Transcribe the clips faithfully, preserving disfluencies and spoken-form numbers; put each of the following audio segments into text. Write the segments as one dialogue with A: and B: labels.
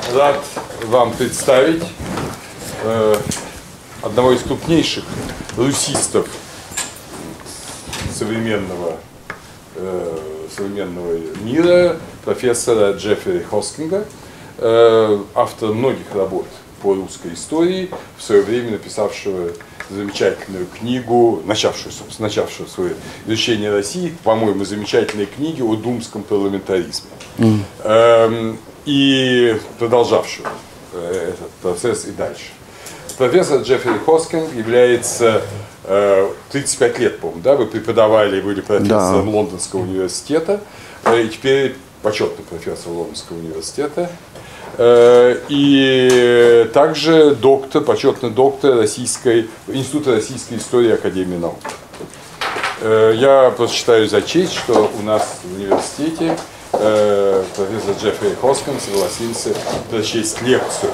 A: рад вам представить э, одного из крупнейших русистов современного, э, современного мира, профессора Джеффри Хоскинга, э, автора многих работ по русской истории, в свое время написавшего замечательную книгу, начавшую, собственно, начавшую свое изучение России, по-моему, замечательные книги о думском парламентаризме. Mm. Эм, и продолжавшую э, этот процесс и дальше. Профессор Джеффри Хоскинг является э, тридцать пять лет, по-моему, да, вы преподавали, были профессором да. Лондонского университета, э, и теперь почетный профессор Лондонского университета. И также доктор, почетный доктор Российской, Института российской истории Академии наук. Я просто считаю за честь, что у нас в университете профессор Джеффри Хоскинг согласился прочесть лекцию.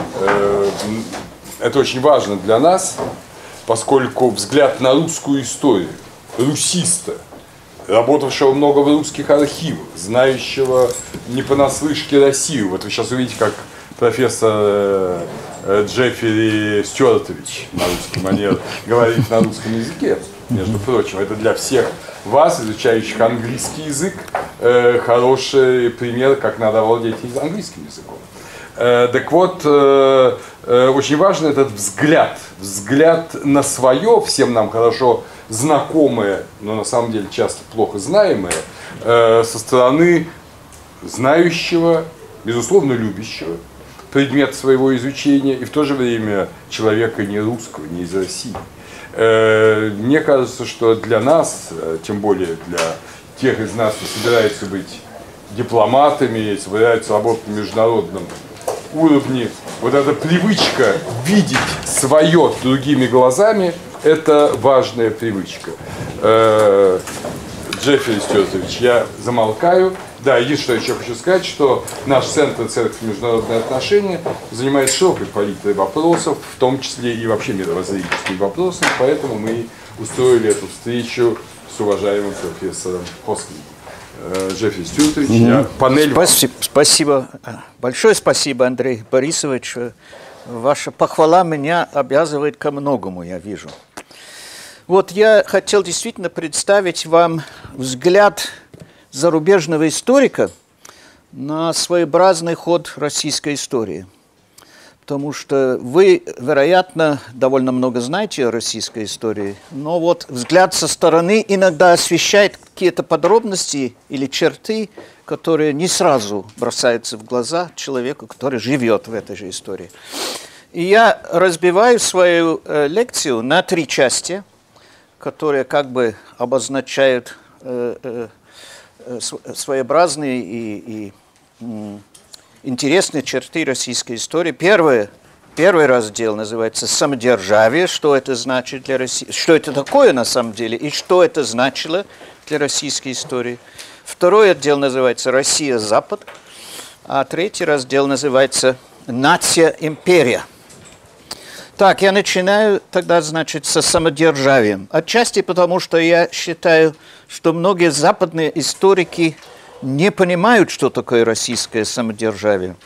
A: Это очень важно для нас, поскольку взгляд на русскую историю, русиста, работавшего много в русских архивах, знающего не понаслышке Россию. Вот вы сейчас увидите, как профессор Джеффри Стюартович на русский манер говорит на русском языке. Между прочим, это для всех вас, изучающих английский язык, хороший пример, как надо владеть английским языком. Так вот, очень важен этот взгляд, взгляд на свое, всем нам хорошо знакомое, но на самом деле часто плохо знаемое, со стороны знающего, безусловно любящего предмет своего изучения и в то же время человека не русского, не из России. Мне кажется, что для нас, тем более для тех из нас, кто собирается быть дипломатами, собирается работать на международном уровне, вот эта привычка видеть свое другими глазами, это важная привычка. Джеффри Стюартович, я замолкаю. Да, единственное, что я хочу сказать, что наш Центр Церковь и международные отношения занимается широкой палитрой вопросов, в том числе и вообще мировоззренческими вопросами, поэтому мы устроили эту встречу с уважаемым профессором Хоскингом. Джеффри Стюартович, mm-hmm. я панель...
B: Спасибо, спасибо, большое спасибо, Андрей Борисович. Ваша похвала меня обязывает ко многому, я вижу. Вот я хотел действительно представить вам взгляд зарубежного историка на своеобразный ход российской истории. Потому что вы, вероятно, довольно много знаете о российской истории, но вот взгляд со стороны иногда освещает какие-то подробности или черты, которые не сразу бросаются в глаза человеку, который живет в этой же истории. И я разбиваю свою э, лекцию на три части, которые как бы обозначают э, э, э, своеобразные и, и э, интересные черты российской истории. Первый, первый раздел называется «Самодержавие», что это значит для России, что это такое на самом деле и что это значило для российской истории. Второй отдел называется «Россия-Запад», а третий раздел называется «Нация-Империя». Так, я начинаю тогда, значит, со самодержавием. Отчасти потому, что я считаю, что многие западные историки не понимают, что такое российское самодержавие.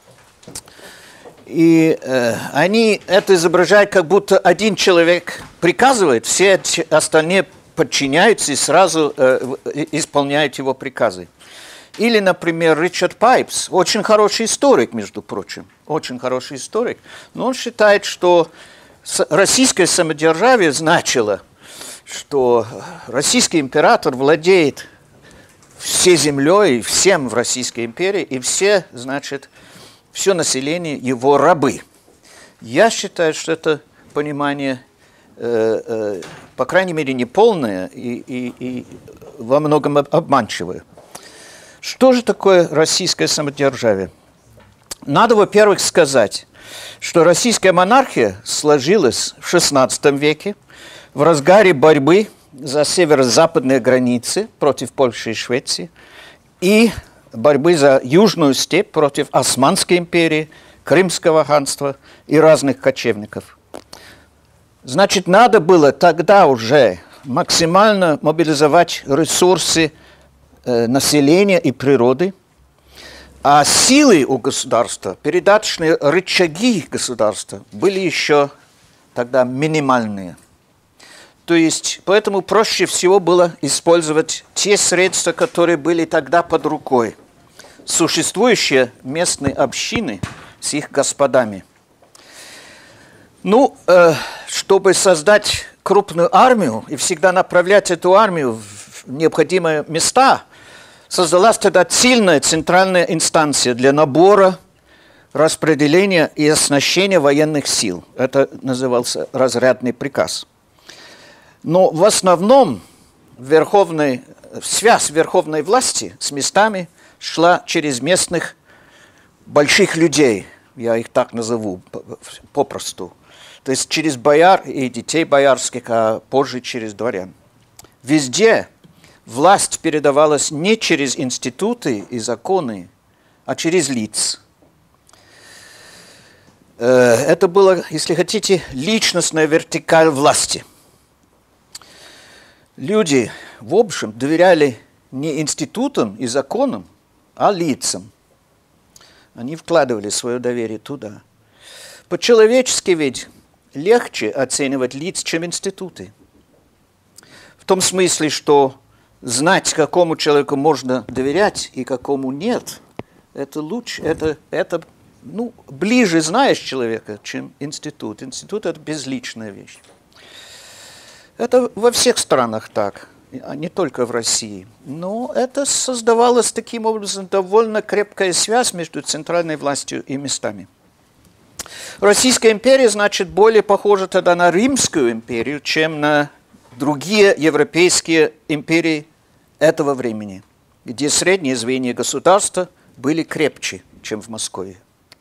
B: И э, они это изображают, как будто один человек приказывает, все остальные подчиняются и сразу э, исполняют его приказы. Или, например, Ричард Пайпс, очень хороший историк, между прочим, очень хороший историк, но он считает, что российское самодержавие значило, что российский император владеет всей землей, всем в Российской империи, и все, значит, все население его рабы. Я считаю, что это понимание, э, э, по крайней мере, неполное и, и, и во многом обманчивое. Что же такое российское самодержавие? Надо, во-первых, сказать, что российская монархия сложилась в шестнадцатом веке в разгаре борьбы за северо-западные границы против Польши и Швеции и борьбы за Южную степь против Османской империи, Крымского ханства и разных кочевников. Значит, надо было тогда уже максимально мобилизовать ресурсы населения и природы, А силы у государства, передаточные рычаги государства были еще тогда минимальные. То есть, поэтому проще всего было использовать те средства, которые были тогда под рукой. Существующие местные общины с их господами. Ну, э, чтобы создать крупную армию и всегда направлять эту армию в необходимые места, создалась тогда сильная центральная инстанция для набора, распределения и оснащения военных сил. Это назывался разрядный приказ. Но в основном верховный, связь верховной власти с местами шла через местных больших людей, я их так назову попросту. То есть через бояр и детей боярских, а позже через дворян. Везде власть передавалась не через институты и законы, а через лиц. Это было, если хотите, личностная вертикаль власти. Люди, в общем, доверяли не институтам и законам, а лицам. Они вкладывали свое доверие туда. По-человечески ведь легче оценивать лиц, чем институты. В том смысле, что знать, какому человеку можно доверять и какому нет, это лучше, это, это ну, ближе знаешь человека, чем институт. Институт – это безличная вещь. Это во всех странах так, а не только в России. Но это создавалось таким образом довольно крепкая связь между центральной властью и местами. Российская империя, значит, более похожа тогда на Римскую империю, чем на другие европейские империи этого времени, где средние звенья государства были крепче, чем в Москве.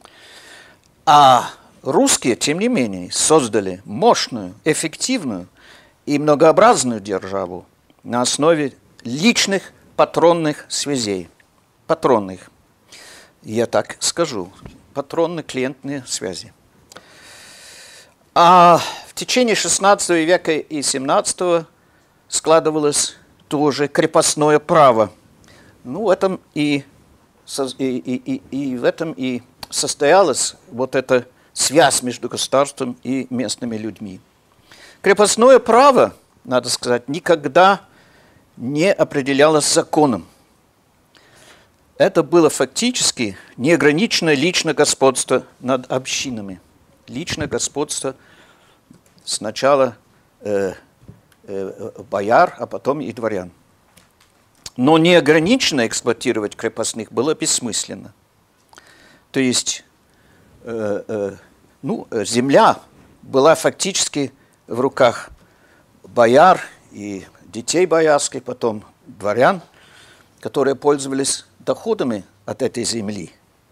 B: А русские, тем не менее, создали мощную, эффективную и многообразную державу на основе личных патронных связей. Патронных, я так скажу, патронно-клиентные связи. А в течение шестнадцатого века и семнадцатого складывалось тоже крепостное право. Ну, в этом и, и, и, и, и в этом и состоялась вот эта связь между государством и местными людьми. Крепостное право, надо сказать, никогда не определялось законом. Это было фактически неограниченное личное господство над общинами. Личное господство сначала э, э, бояр, а потом и дворян. Но неограниченно эксплуатировать крепостных было бессмысленно. То есть э, э, ну, земля была фактически в руках бояр и детей боярских, потом дворян, которые пользовались доходами от этой земли.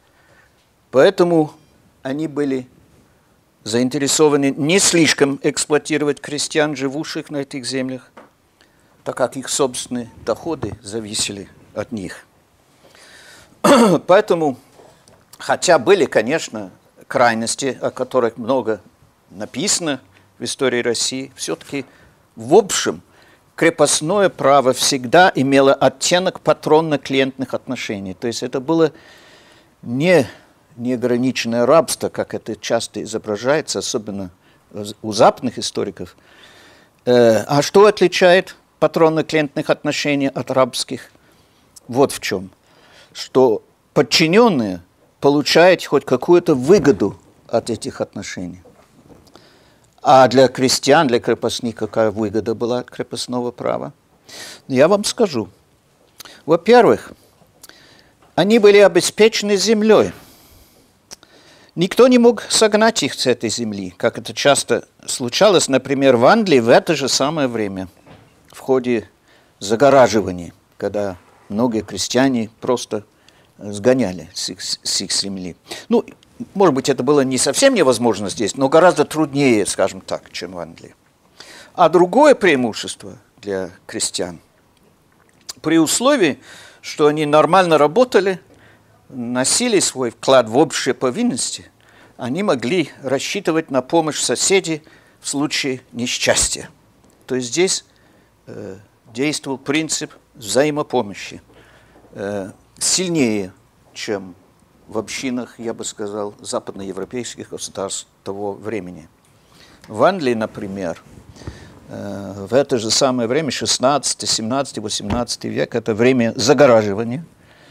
B: Поэтому они были заинтересованы не слишком эксплуатировать крестьян, живущих на этих землях, так как их собственные доходы зависели от них. Поэтому, хотя были, конечно, крайности, о которых много написано в истории России, все-таки в общем крепостное право всегда имело оттенок патронно-клиентных отношений. То есть это было не неограниченное рабство, как это часто изображается, особенно у западных историков. А что отличает патронно-клиентных отношений от рабских? Вот в чем. Что подчиненные получают хоть какую-то выгоду от этих отношений. А для крестьян, для крепостных какая выгода была от крепостного права? Я вам скажу. Во-первых, они были обеспечены землей. Никто не мог согнать их с этой земли, как это часто случалось, например, в Англии в это же самое время, в ходе загораживания, когда многие крестьяне просто сгоняли с их, с их земли. Ну, может быть, это было не совсем невозможно здесь, но гораздо труднее, скажем так, чем в Англии. А другое преимущество для крестьян, при условии, что они нормально работали, носили свой вклад в общие повинности, они могли рассчитывать на помощь соседей в случае несчастья. То есть здесь э, действовал принцип взаимопомощи э, сильнее, чем в общинах, я бы сказал, западноевропейских государств того времени. В Англии, например, в это же самое время, шестнадцатый, семнадцатый, восемнадцатый век, это время загораживания,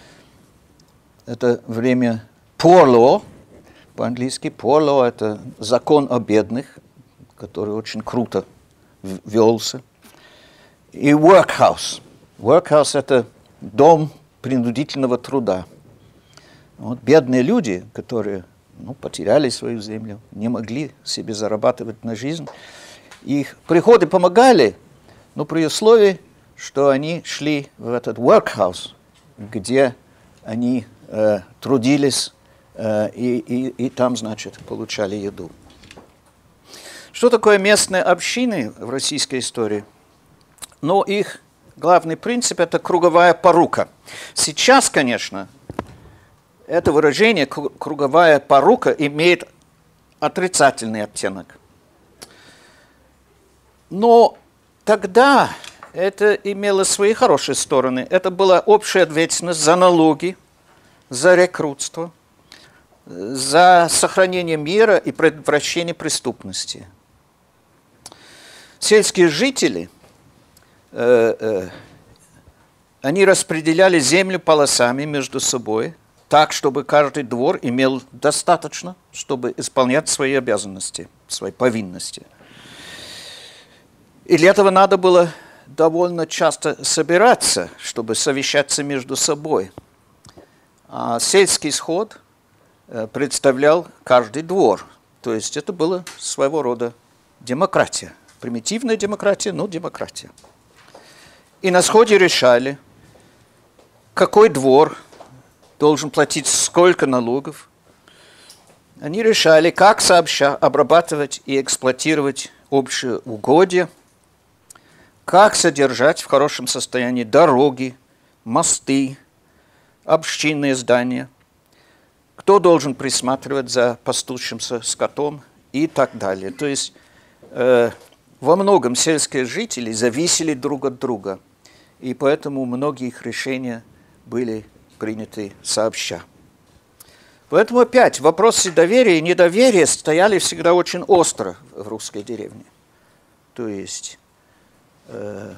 B: это время poor law, по-английски poor law – это закон о бедных, который очень круто велся, и workhouse. Workhouse – это дом принудительного труда. Вот бедные люди, которые ну, потеряли свою землю, не могли себе зарабатывать на жизнь, их приходы помогали, но при условии, что они шли в этот workhouse, где они э, трудились э, и, и, и там, значит, получали еду. Что такое местные общины в российской истории? Ну, их главный принцип – это круговая порука. Сейчас, конечно, это выражение «круговая порука» имеет отрицательный оттенок. Но тогда это имело свои хорошие стороны. Это была общая ответственность за налоги, за рекрутство, за сохранение мира и предотвращение преступности. Сельские жители, э, э, они распределяли землю полосами между собой, так, чтобы каждый двор имел достаточно, чтобы исполнять свои обязанности, свои повинности. И для этого надо было довольно часто собираться, чтобы совещаться между собой. А сельский сход представлял каждый двор. То есть это была своего рода демократия. Примитивная демократия, но демократия. И на сходе решали, какой двор должен платить сколько налогов. Они решали, как сообща обрабатывать и эксплуатировать общее угодье, как содержать в хорошем состоянии дороги, мосты, общинные здания, кто должен присматривать за пастущимся скотом и так далее. То есть э, во многом сельские жители зависели друг от друга, и поэтому многие их решения были приняты сообща. Поэтому опять вопросы доверия и недоверия стояли всегда очень остро в русской деревне. То есть э,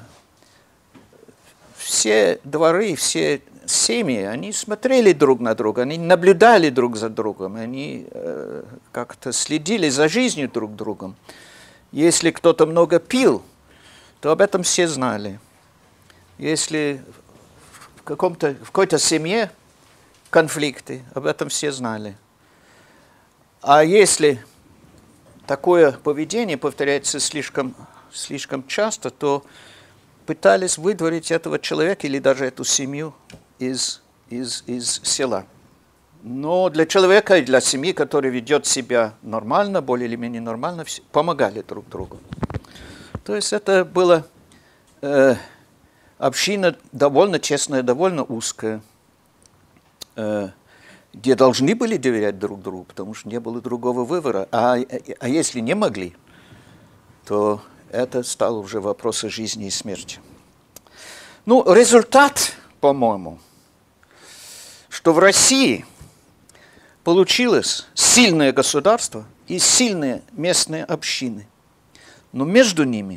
B: все дворы, все семьи, они смотрели друг на друга, они наблюдали друг за другом, они э, как-то следили за жизнью друг другом. Если кто-то много пил, то об этом все знали. Если в, каком-то, в какой-то семье конфликты, об этом все знали. А если такое поведение повторяется слишком, слишком часто, то пытались выдворить этого человека или даже эту семью из, из, из села. Но для человека и для семьи, который ведет себя нормально, более или менее нормально, помогали друг другу. То есть это была э, община довольно честная, довольно узкая, э, где должны были доверять друг другу, потому что не было другого выбора. А, а если не могли, то это стало уже вопросом жизни и смерти. Ну, результат, по-моему, что в России получилось сильное государство и сильные местные общины. Но между ними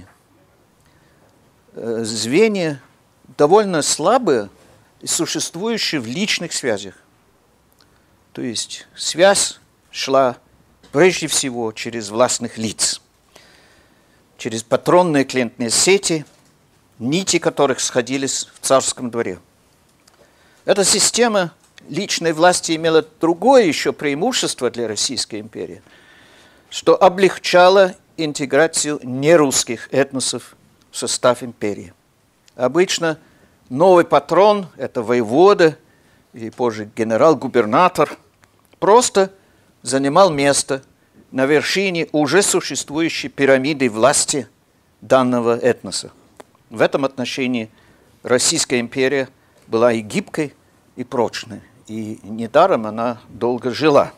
B: звенья довольно слабые и существующие в личных связях. То есть связь шла прежде всего через властных лиц, через патронные клиентные сети, нити которых сходились в царском дворе. Эта система личной власти имела другое еще преимущество для Российской империи, что облегчало интеграцию нерусских этносов в состав империи. Обычно новый патрон, это воевода, или позже генерал-губернатор, просто занимал место на вершине уже существующей пирамиды власти данного этноса. В этом отношении Российская империя была и гибкой, и прочной, и недаром она долго жила.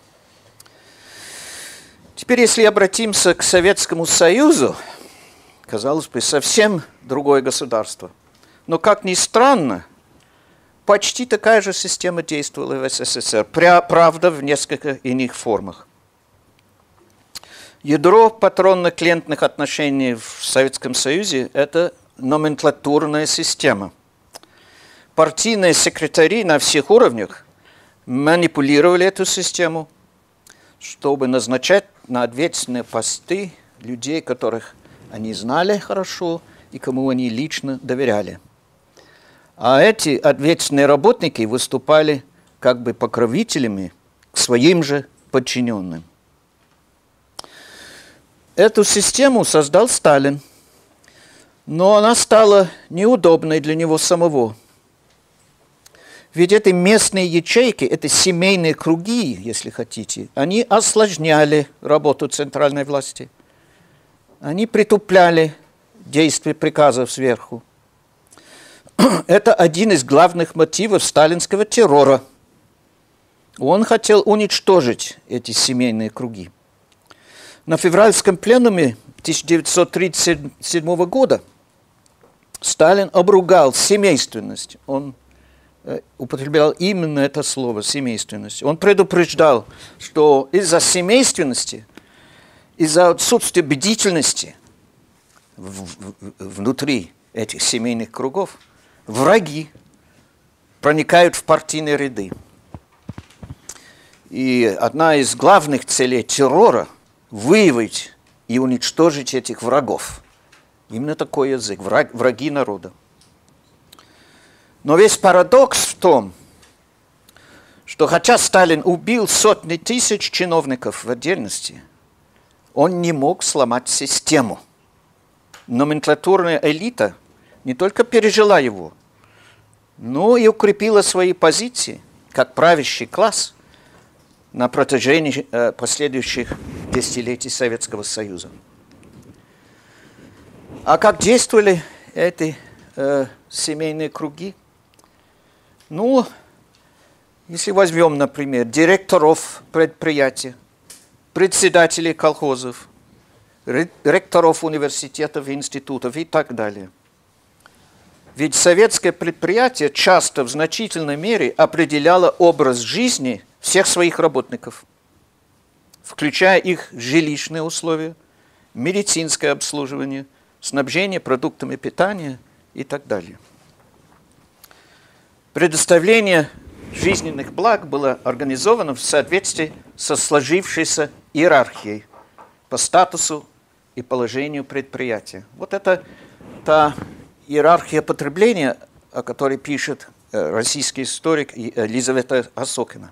B: Теперь, если обратимся к Советскому Союзу, казалось бы, совсем другое государство. Но, как ни странно, почти такая же система действовала в СССР, правда, в несколько иных формах. Ядро патронно-клиентных отношений в Советском Союзе – это номенклатурная система. Партийные секретари на всех уровнях манипулировали эту систему, чтобы назначать на ответственные посты людей, которых они знали хорошо и кому они лично доверяли. А эти ответственные работники выступали как бы покровителями к своим же подчиненным. Эту систему создал Сталин, но она стала неудобной для него самого. Ведь эти местные ячейки, это семейные круги, если хотите, они осложняли работу центральной власти. Они притупляли действие приказов сверху. Это один из главных мотивов сталинского террора. Он хотел уничтожить эти семейные круги. На февральском пленуме тысяча девятьсот тридцать седьмого года Сталин обругал семейственность. Он э, употреблял именно это слово «семейственность». Он предупреждал, что из-за семейственности, из-за отсутствия бдительности в, в, внутри этих семейных кругов враги проникают в партийные ряды. И одна из главных целей террора – выявить и уничтожить этих врагов. Именно такой язык, враг, враги народа. Но весь парадокс в том, что хотя Сталин убил сотни тысяч чиновников в отдельности, он не мог сломать систему. Номенклатурная элита не только пережила его, но и укрепила свои позиции как правящий класс на протяжении э, последующих десятилетий Советского Союза. А как действовали эти э, семейные круги? Ну, если возьмем, например, директоров предприятий, председателей колхозов, ректоров университетов и институтов и так далее. Ведь советское предприятие часто в значительной мере определяло образ жизни всех своих работников, включая их жилищные условия, медицинское обслуживание, снабжение продуктами питания и так далее. Предоставление жизненных благ было организовано в соответствии со сложившейся иерархией по статусу и положению предприятия. Вот это та иерархия потребления, о которой пишет российский историк Елизавета Осокина.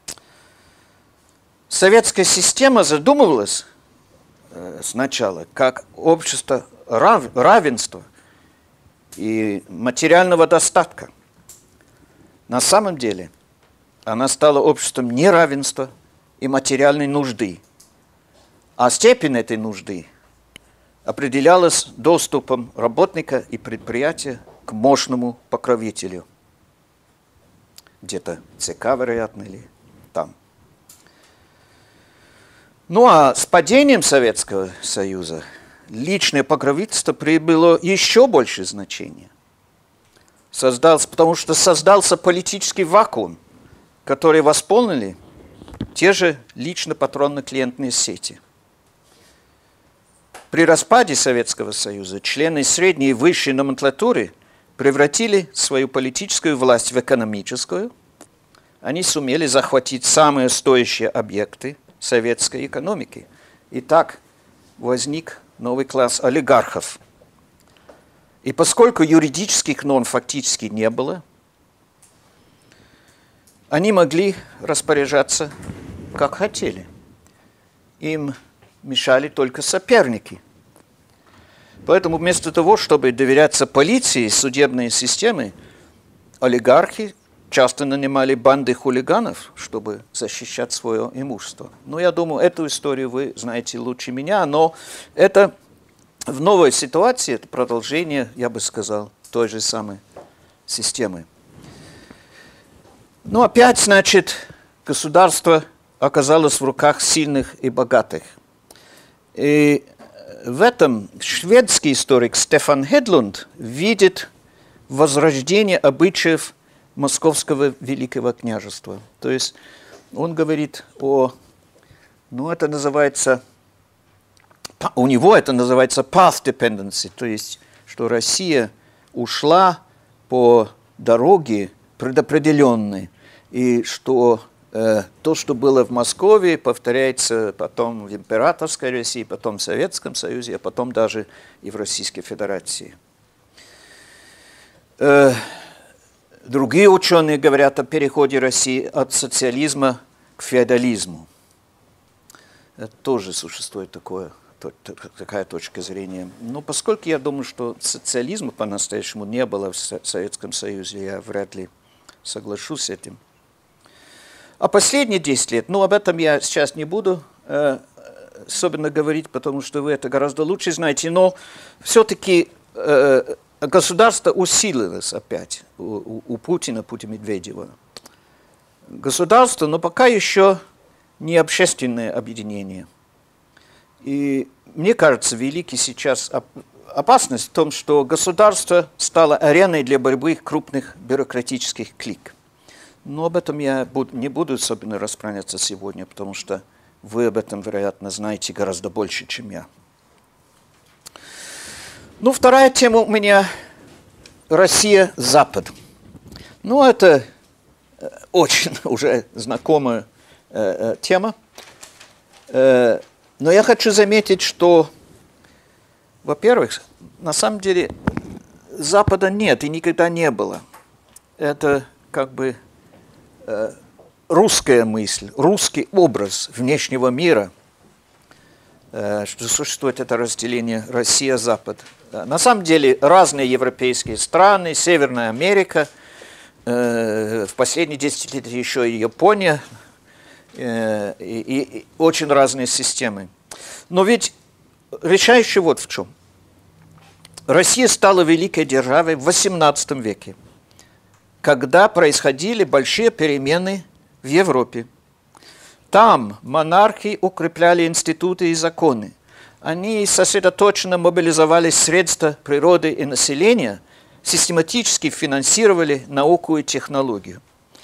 B: Советская система задумывалась э, сначала как общество рав, равенства и материального достатка. На самом деле она стала обществом неравенства и материальной нужды. А степень этой нужды определялась доступом работника и предприятия к мощному покровителю. Где-то ЦК, вероятно, или там. Ну а с падением Советского Союза личное покровительство приобрело еще больше значения. Создался, потому что создался политический вакуум, который восполнили те же лично-патронно-клиентные сети. При распаде Советского Союза члены средней и высшей номенклатуры превратили свою политическую власть в экономическую. Они сумели захватить самые стоящие объекты советской экономики. И так возник новый класс олигархов. И поскольку юридических норм фактически не было, они могли распоряжаться как хотели. Им мешали только соперники. Поэтому вместо того, чтобы доверяться полиции и судебной системе, олигархи часто нанимали банды хулиганов, чтобы защищать свое имущество. Ну, я думаю, эту историю вы знаете лучше меня, но это в новой ситуации, это продолжение, я бы сказал, той же самой системы. Ну, опять, значит, государство оказалось в руках сильных и богатых. И в этом шведский историк Стефан Хедлунд видит возрождение обычаев Московского Великого княжества. То есть он говорит о, ну это называется, у него это называется path dependency, то есть что Россия ушла по дороге предопределенной, и что э, то, что было в Москве, повторяется потом в императорской России, потом в Советском Союзе, а потом даже и в Российской Федерации. Э, другие ученые говорят о переходе России от социализма к феодализму. Это тоже существует такое. Такая точка зрения. Но поскольку я думаю, что социализма по-настоящему не было в Советском Союзе, я вряд ли соглашусь с этим. А последние десять лет, ну, об этом я сейчас не буду э, особенно говорить, потому что вы это гораздо лучше знаете, но все-таки э, государство усилилось опять у, у Путина, Путина Медведева. Государство, но пока еще не общественное объединение. И мне кажется, великий сейчас опасность в том, что государство стало ареной для борьбы крупных бюрократических клик. Но об этом я не буду особенно распространяться сегодня, потому что вы об этом, вероятно, знаете гораздо больше, чем я. Ну, вторая тема у меня – Россия-Запад. Ну, это очень уже знакомая э, тема. Э, Но я хочу заметить, что, во-первых, на самом деле Запада нет и никогда не было. Это как бы э, русская мысль, русский образ внешнего мира, э, что существует это разделение Россия-Запад. На самом деле разные европейские страны, Северная Америка, э, в последние десятилетия еще и Япония, И, и, и очень разные системы. Но ведь решающее вот в чем. Россия стала великой державой в восемнадцатом веке, когда происходили большие перемены в Европе. Там монархи укрепляли институты и законы. Они сосредоточенно мобилизовали средства природы и населения, систематически финансировали науку и технологию.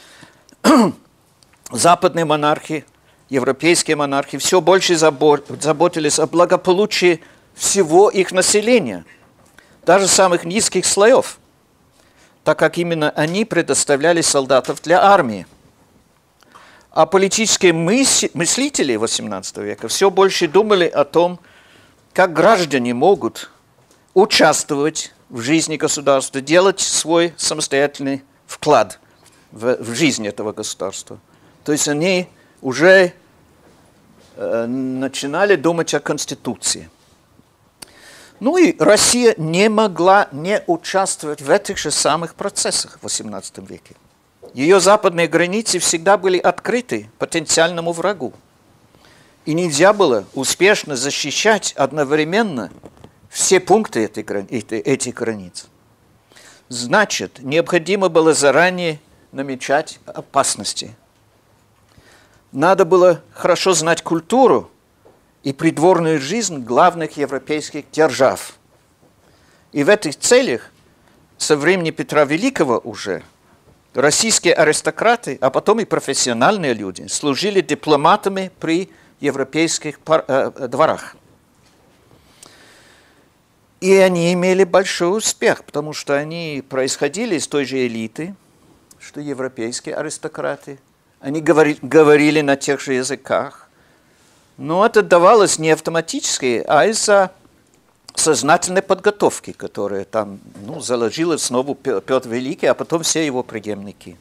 B: Западные монархи, европейские монархи все больше заботились о благополучии всего их населения, даже самых низких слоев, так как именно они предоставляли солдатов для армии. А политические мыс- мыслители восемнадцатого века все больше думали о том, как граждане могут участвовать в жизни государства, делать свой самостоятельный вклад в, в жизнь этого государства. То есть они уже э, начинали думать о Конституции. Ну и Россия не могла не участвовать в этих же самых процессах в восемнадцатом веке. Ее западные границы всегда были открыты потенциальному врагу. И нельзя было успешно защищать одновременно все пункты этой, этих границ. Значит, необходимо было заранее намечать опасности. Надо было хорошо знать культуру и придворную жизнь главных европейских держав. И в этих целях со времени Петра Великого уже российские аристократы, а потом и профессиональные люди, служили дипломатами при европейских пар, э, дворах. И они имели большой успех, потому что они происходили из той же элиты, что европейские аристократы. Они говорили, говорили на тех же языках. Но это давалось не автоматически, а из-за сознательной подготовки, которая там ну, заложила снова Петр Великий, а потом все его преемники.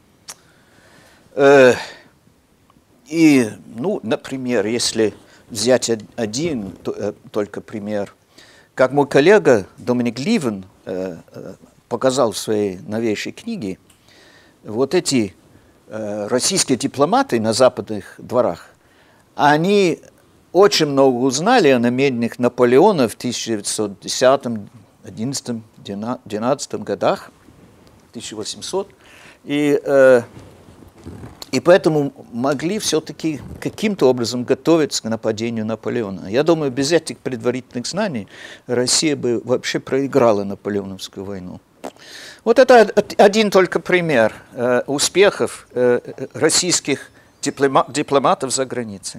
B: Э, и, ну, например, если взять один то, только пример, как мой коллега Доминик Ливен э, показал в своей новейшей книге, вот эти э, российские дипломаты на западных дворах, они очень много узнали о намерениях Наполеона в тысяча девятьсот десятом, одиннадцатом, двенадцатом годах, тысяча восемьсот, и, э, и поэтому могли все-таки каким-то образом готовиться к нападению Наполеона. Я думаю, без этих предварительных знаний Россия бы вообще проиграла Наполеоновскую войну. Вот это один только пример э, успехов э, российских диплома дипломатов за границей.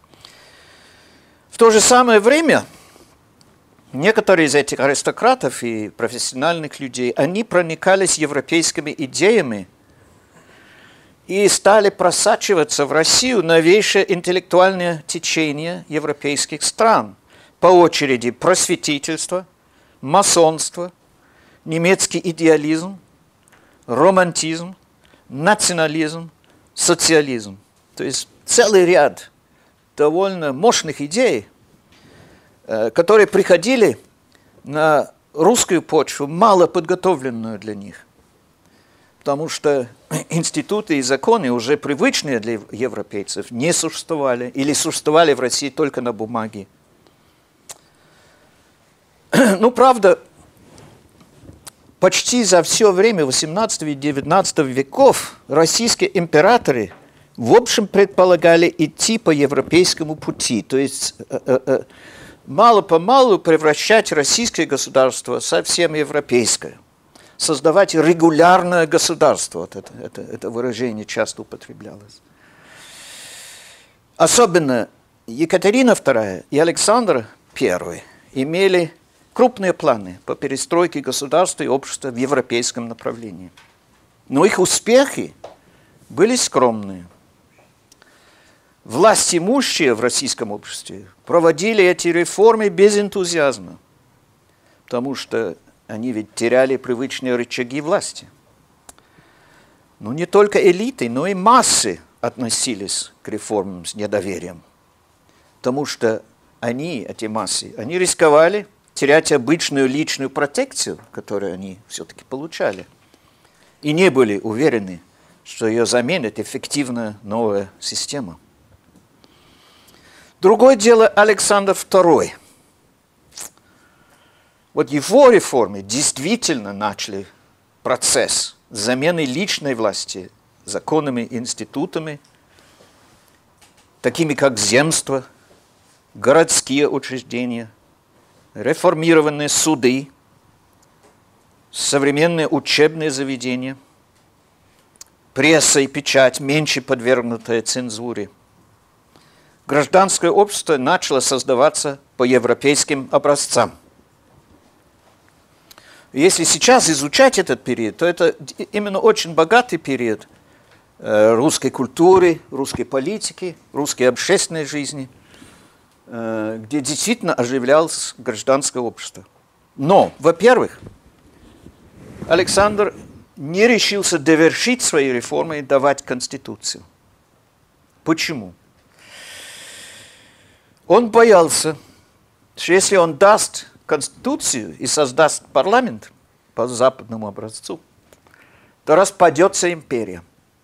B: В то же самое время некоторые из этих аристократов и профессиональных людей, они проникались европейскими идеями и стали просачиваться в Россию новейшее интеллектуальное течение европейских стран. По очереди просветительство, масонство, немецкий идеализм, романтизм, национализм, социализм. То есть целый ряд довольно мощных идей, которые приходили на русскую почву, мало подготовленную для них. Потому что институты и законы, уже привычные для европейцев, не существовали или существовали в России только на бумаге. Ну, правда, почти за все время восемнадцатого и девятнадцатого веков российские императоры в общем предполагали идти по европейскому пути, то есть э, э, мало-помалу превращать российское государство совсем европейское, создавать регулярное государство, вот это, это, это выражение часто употреблялось. Особенно Екатерина вторая и Александр первый имели крупные планы по перестройке государства и общества в европейском направлении. Но их успехи были скромные. Власть имущие в российском обществе проводили эти реформы без энтузиазма, потому что они ведь теряли привычные рычаги власти. Но не только элиты, но и массы относились к реформам с недоверием, потому что они, эти массы, они рисковали терять обычную личную протекцию, которую они все-таки получали, и не были уверены, что ее заменит эффективная новая система. Другое дело Александр второй. Вот его реформы действительно начали процесс замены личной власти законами и институтами, такими как земство, городские учреждения, реформированные суды, современные учебные заведения, пресса и печать, меньше подвергнутая цензуре. Гражданское общество начало создаваться по европейским образцам. Если сейчас изучать этот период, то это именно очень богатый период русской культуры, русской политики, русской общественной жизни, где действительно оживлялось гражданское общество. Но, во-первых, Александр не решился довершить свои реформы и давать конституцию. Почему? Он боялся, что если он даст конституцию и создаст парламент по западному образцу, то распадется империя.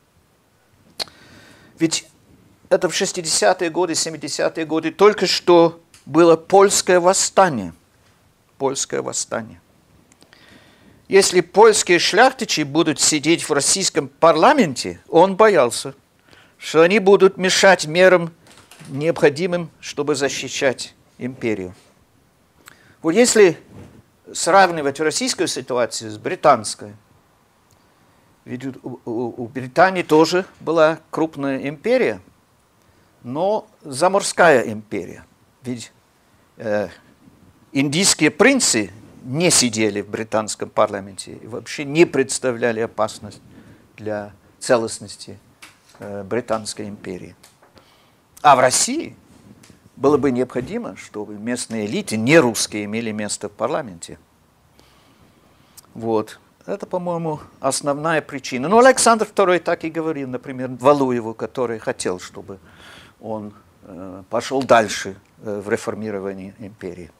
B: Ведь это в шестидесятые годы, семидесятые годы только что было польское восстание. Польское восстание. Если польские шляхтичи будут сидеть в российском парламенте, он боялся, что они будут мешать мерам, необходимым, чтобы защищать империю. Вот если сравнивать российскую ситуацию с британской, ведь у, у, у Британии тоже была крупная империя, но заморская империя. Ведь э, индийские принцы не сидели в британском парламенте и вообще не представляли опасность для целостности э, Британской империи. А в России было бы необходимо, чтобы местные элиты, не русские, имели место в парламенте. Вот. Это, по-моему, основная причина. Но Александр второй так и говорил, например, Валуеву, который хотел, чтобы он э, пошел дальше э, в реформировании империи.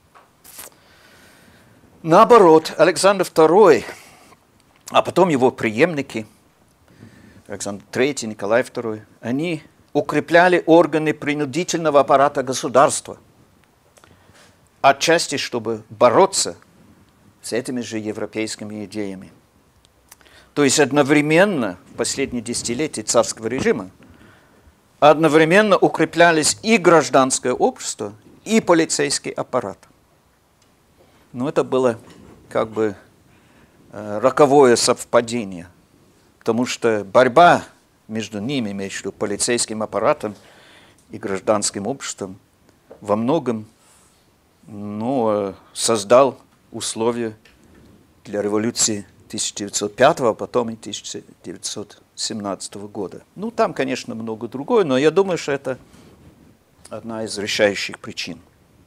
B: Наоборот, Александр второй, а потом его преемники, Александр третий, Николай второй, они укрепляли органы принудительного аппарата государства, отчасти, чтобы бороться с этими же европейскими идеями. То есть одновременно в последние десятилетия царского режима одновременно укреплялись и гражданское общество, и полицейский аппарат. Но это было как бы э, роковое совпадение, потому что борьба между ними, между полицейским аппаратом и гражданским обществом, во многом ну, создал условия для революции тысяча девятьсот пятого, а потом и тысяча девятьсот семнадцатого года. Ну, там, конечно, много другое, но я думаю, что это одна из решающих причин.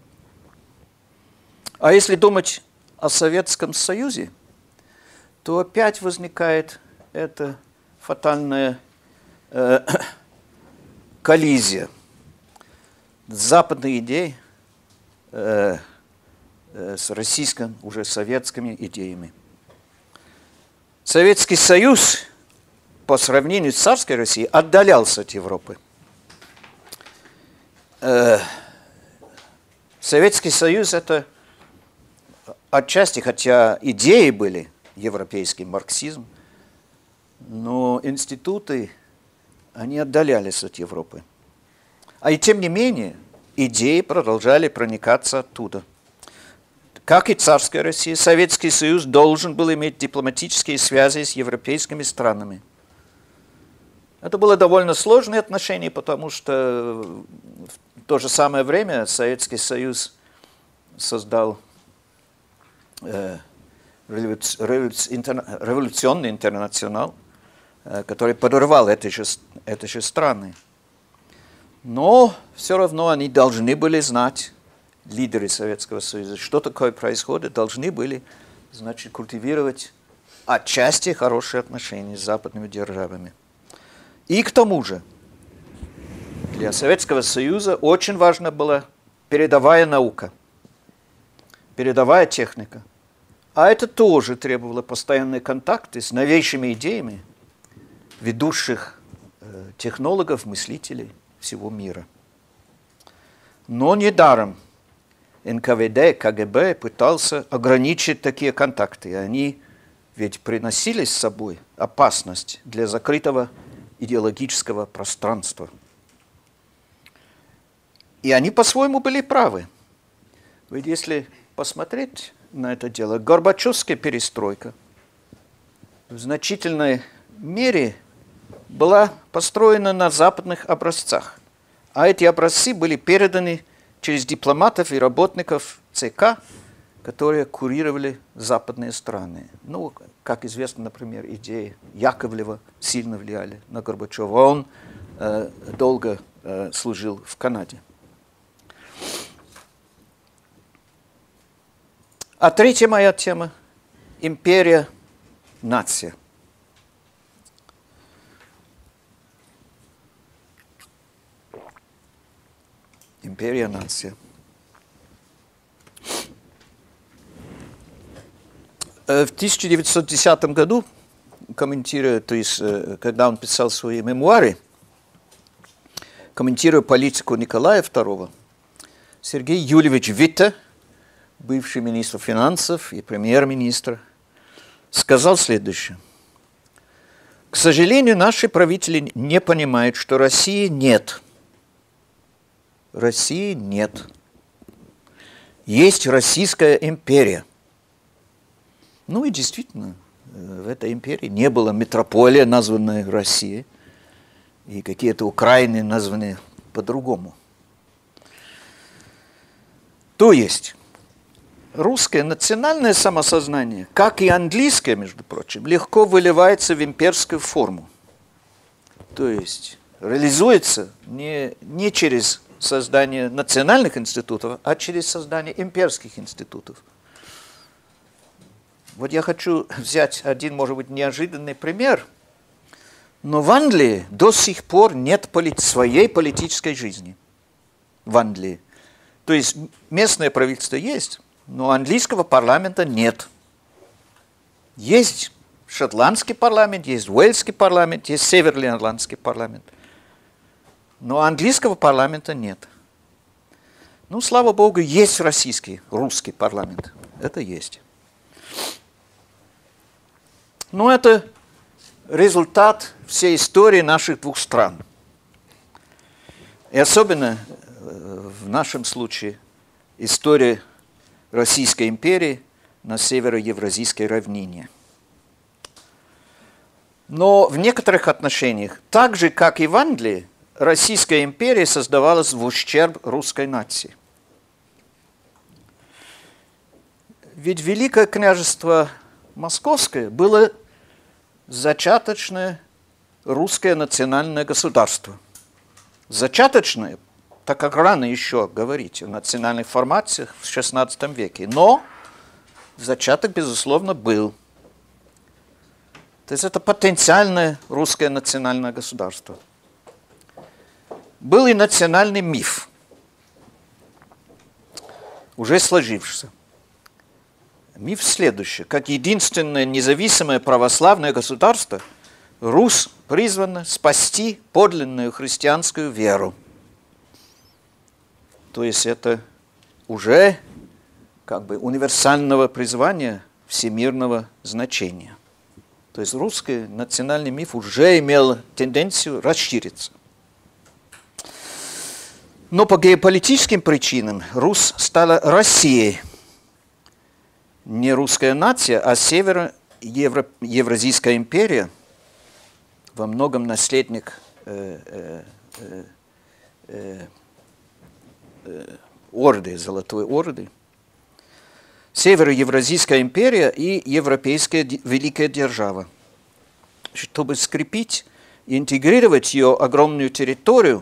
B: А если думать о Советском Союзе, то опять возникает эта фатальная э, коллизия западной идеи э, э, с российскими, уже советскими идеями. Советский Союз по сравнению с царской Россией отдалялся от Европы. Э, Советский Союз – это отчасти, хотя идеи были европейский марксизм, но институты, они отдалялись от Европы. А и тем не менее, идеи продолжали проникаться оттуда. Как и царская Россия, Советский Союз должен был иметь дипломатические связи с европейскими странами. Это было довольно сложные отношения, потому что в то же самое время Советский Союз создал э, революци- революци- интер- революционный интернационал, э, который подорвал эти же, эти же страны. Но все равно они должны были знать, лидеры Советского Союза, что такое происходит, должны были, значит, культивировать отчасти хорошие отношения с западными державами. И к тому же, для Советского Союза очень важна была передовая наука, передовая техника. А это тоже требовало постоянные контакты с новейшими идеями ведущих э, технологов, мыслителей всего мира. Но недаром эн ка вэ дэ, ка гэ бэ пытался ограничить такие контакты. Они ведь приносили с собой опасность для закрытого идеологического пространства. И они по-своему были правы. Ведь если посмотреть на это дело, Горбачевская перестройка в значительной мере была построена на западных образцах. А эти образцы были переданы через дипломатов и работников ЦК, которые курировали западные страны. Ну, как известно, например, идеи Яковлева сильно влияли на Горбачева. Он э, долго э, служил в Канаде. А третья моя тема – империя, нация. Империя, нация. В тысяча девятьсот десятом году, комментируя, то есть, когда он писал свои мемуары, комментируя политику Николая второго, Сергей Юльевич Витте, бывший министр финансов и премьер-министр, сказал следующее. К сожалению, наши правители не понимают, что России нет. России нет. Есть Российская империя. Ну и действительно, в этой империи не было метрополии, названной Россией, и какие-то Украины, названные по-другому. То есть, русское национальное самосознание, как и английское, между прочим, легко выливается в имперскую форму. То есть, реализуется не, не через создание национальных институтов, а через создание имперских институтов. Вот я хочу взять один, может быть, неожиданный пример, но в Англии до сих пор нет полит- своей политической жизни. В Англии. То есть местное правительство есть, но английского парламента нет. Есть шотландский парламент, есть уэльский парламент, есть североирландский парламент. Но английского парламента нет. Ну, слава богу, есть российский, русский парламент. Это есть. Но это результат всей истории наших двух стран. И особенно в нашем случае история Российской империи на северо-евразийской равнине. Но в некоторых отношениях, так же, как и в Англии, Российская империя создавалась в ущерб русской нации. Ведь Великое княжество Московское было зачаточное русское национальное государство. Зачаточное, так как рано еще говорить о национальных формациях в шестнадцатом веке, но зачаток, безусловно, был. То есть это потенциальное русское национальное государство. Был и национальный миф, уже сложившийся. Миф следующий. Как единственное независимое православное государство, Русь призвана спасти подлинную христианскую веру. То есть это уже как бы универсального призвания всемирного значения. То есть русский национальный миф уже имел тенденцию расшириться. Но по геополитическим причинам Русь стала Россией. Не русская нация, а Северо-Евразийская империя, во многом наследник э, э, э, э, Орды, Золотой Орды. Северо-Евразийская империя и Европейская великая держава. Чтобы скрепить и интегрировать ее огромную территорию,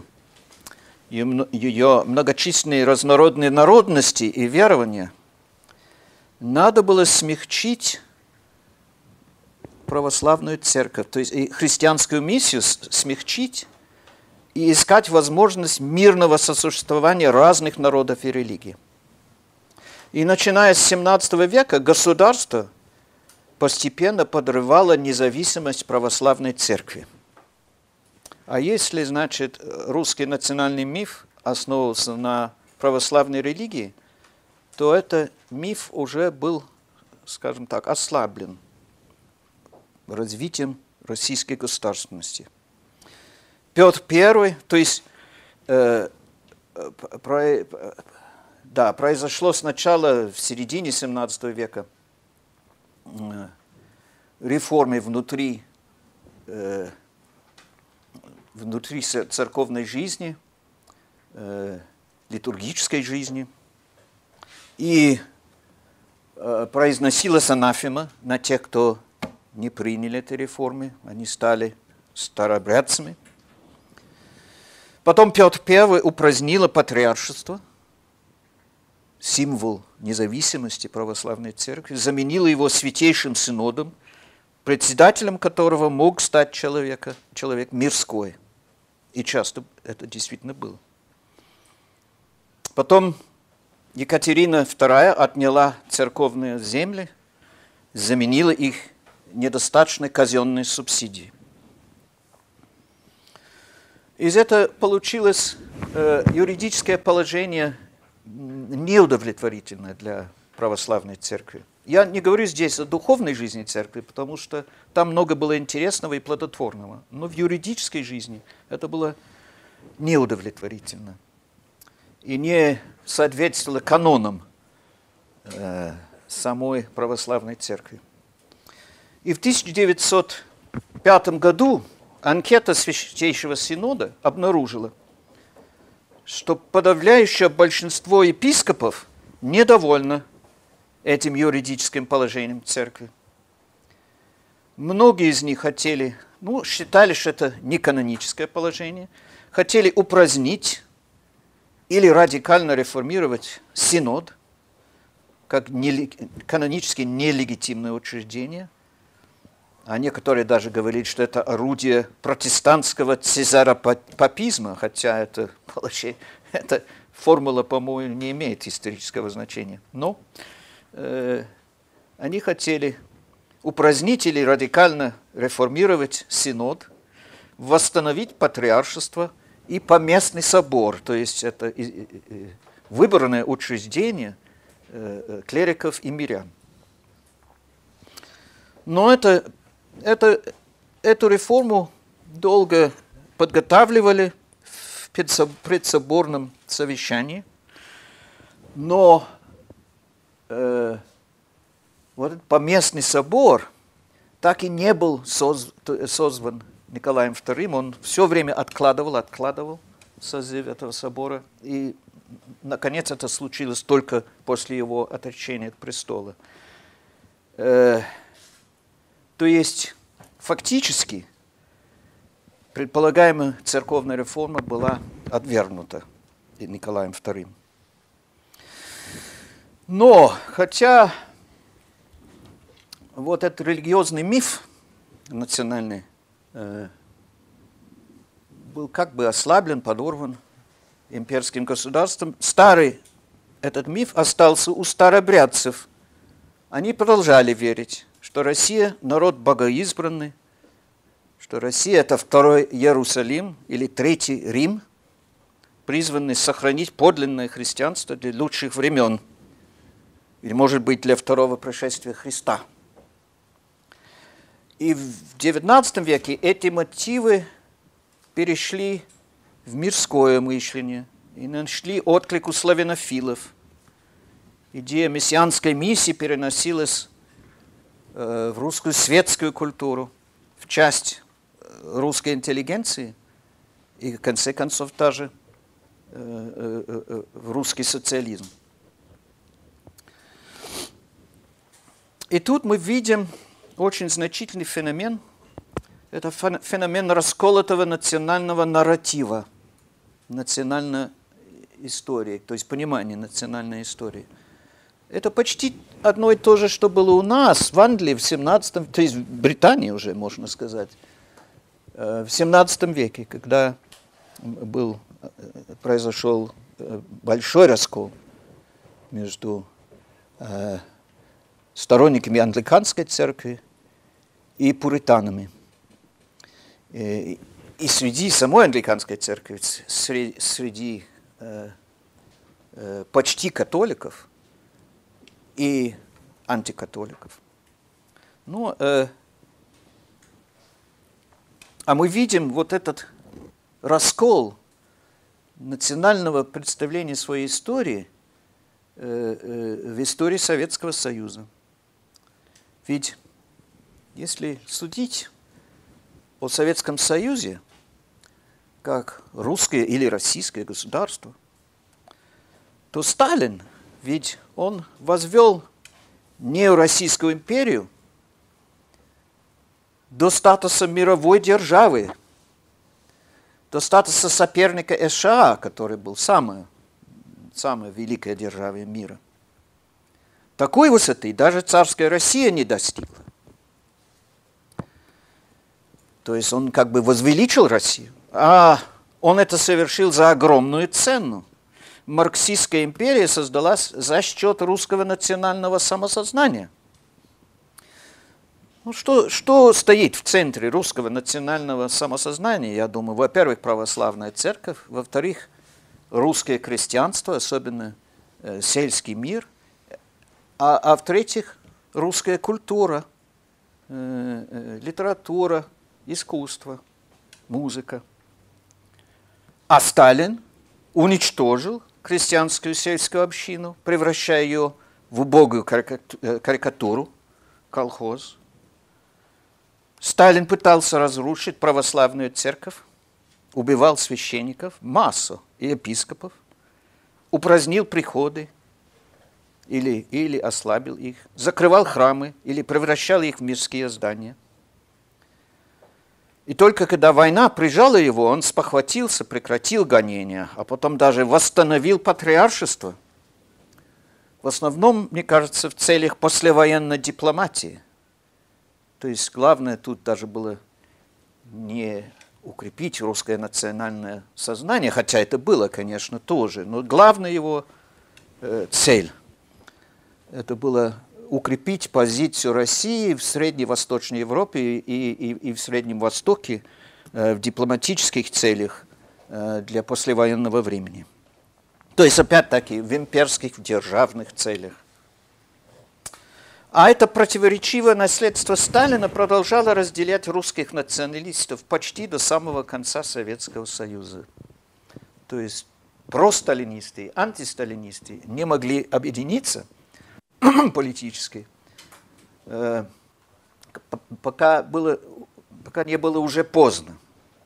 B: ее многочисленные разнородные народности и верования, надо было смягчить православную церковь, то есть и христианскую миссию смягчить и искать возможность мирного сосуществования разных народов и религий. И начиная с семнадцатого века государство постепенно подрывало независимость православной церкви. А если, значит, русский национальный миф основывался на православной религии, то этот миф уже был, скажем так, ослаблен развитием российской государственности. Петр Первый, то есть, э, про, да, произошло сначала в середине семнадцатого века э, реформы внутри, э, внутри церковной жизни, э, литургической жизни. И э, произносилась анафема на тех, кто не приняли эти реформы. Они стали старообрядцами. Потом Петр Первый упразднил патриаршество, символ независимости православной церкви, заменил его святейшим синодом, председателем которого мог стать человека, человек мирской. И часто это действительно было. Потом Екатерина Вторая отняла церковные земли, заменила их недостаточной казенной субсидией. Из этого получилось э, юридическое положение неудовлетворительное для православной церкви. Я не говорю здесь о духовной жизни церкви, потому что там много было интересного и плодотворного. Но в юридической жизни это было неудовлетворительно и не соответствовало канонам э, самой православной церкви. И в тысяча девятьсот пятом году анкета Святейшего Синода обнаружила, что подавляющее большинство епископов недовольно этим юридическим положением церкви. Многие из них хотели, ну, считали, что это не каноническое положение, хотели упразднить или радикально реформировать Синод, как не, канонически нелегитимное учреждение. А некоторые даже говорили, что это орудие протестантского цезаропапизма, хотя это, эта формула, по-моему, не имеет исторического значения. Но э, они хотели упразднить или радикально реформировать Синод, восстановить патриаршество и поместный собор, то есть это выборное учреждение э, клириков и мирян. Но это... Это, эту реформу долго подготавливали в предсоборном совещании, но э, вот этот поместный собор так и не был созван Николаем вторым. Он все время откладывал, откладывал созыв этого собора. И, наконец, это случилось только после его отречения от престола. Э, то есть, фактически, предполагаемая церковная реформа была отвергнута Николаем вторым. Но, хотя вот этот религиозный миф национальный э, был как бы ослаблен, подорван имперским государством, старый этот миф остался у старообрядцев. Они продолжали верить, что Россия – народ богоизбранный, что Россия – это второй Иерусалим или третий Рим, призванный сохранить подлинное христианство для лучших времен, или, может быть, для второго пришествия Христа. И в девятнадцатом веке эти мотивы перешли в мирское мышление и нашли отклик у славянофилов. Идея мессианской миссии переносилась э, в русскую светскую культуру, в часть русской интеллигенции и, в конце концов, даже э, э, э, в русский социализм. И тут мы видим очень значительный феномен. Это феномен расколотого национального нарратива, национальной истории, то есть понимания национальной истории. Это почти одно и то же, что было у нас в Англии в семнадцатом, то есть в Британии уже, можно сказать, в семнадцатом веке, когда был, произошел большой раскол между сторонниками англиканской церкви и пуританами. И, и среди самой англиканской церкви, среди, среди э, э, почти католиков и антикатоликов. Ну, э, а мы видим вот этот раскол национального представления своей истории э, э, в истории Советского Союза. Ведь если судить о Советском Союзе как русское или российское государство, то Сталин, ведь он возвел неороссийскую империю до статуса мировой державы, до статуса соперника США, который был самая, самая великая держава мира. Такой высоты даже царская Россия не достигла. То есть он как бы возвеличил Россию, а он это совершил за огромную цену. Марксистская империя создалась за счет русского национального самосознания. Ну, что, что стоит в центре русского национального самосознания? Я думаю, во-первых, православная церковь, во-вторых, русское крестьянство, особенно э, сельский мир, а, а в-третьих, русская культура, э, э, литература, искусство, музыка. А Сталин уничтожил крестьянскую сельскую общину, превращая ее в убогую карикатуру, колхоз. Сталин пытался разрушить православную церковь, убивал священников, массу и епископов, упразднил приходы или, или ослабил их, закрывал храмы или превращал их в мирские здания. И только когда война прижала его, он спохватился, прекратил гонения, а потом даже восстановил патриаршество. В основном, мне кажется, в целях послевоенной дипломатии. То есть главное тут даже было не укрепить русское национальное сознание, хотя это было, конечно, тоже, но главная его э, цель – это было укрепить позицию России в Средней Восточной Европе и, и, и в Среднем Востоке э, в дипломатических целях э, для послевоенного времени. То есть, опять-таки, в имперских, в державных целях. А это противоречивое наследство Сталина продолжало разделять русских националистов почти до самого конца Советского Союза. То есть просталинисты и антисталинисты не могли объединиться политически, пока, было, пока не было уже поздно.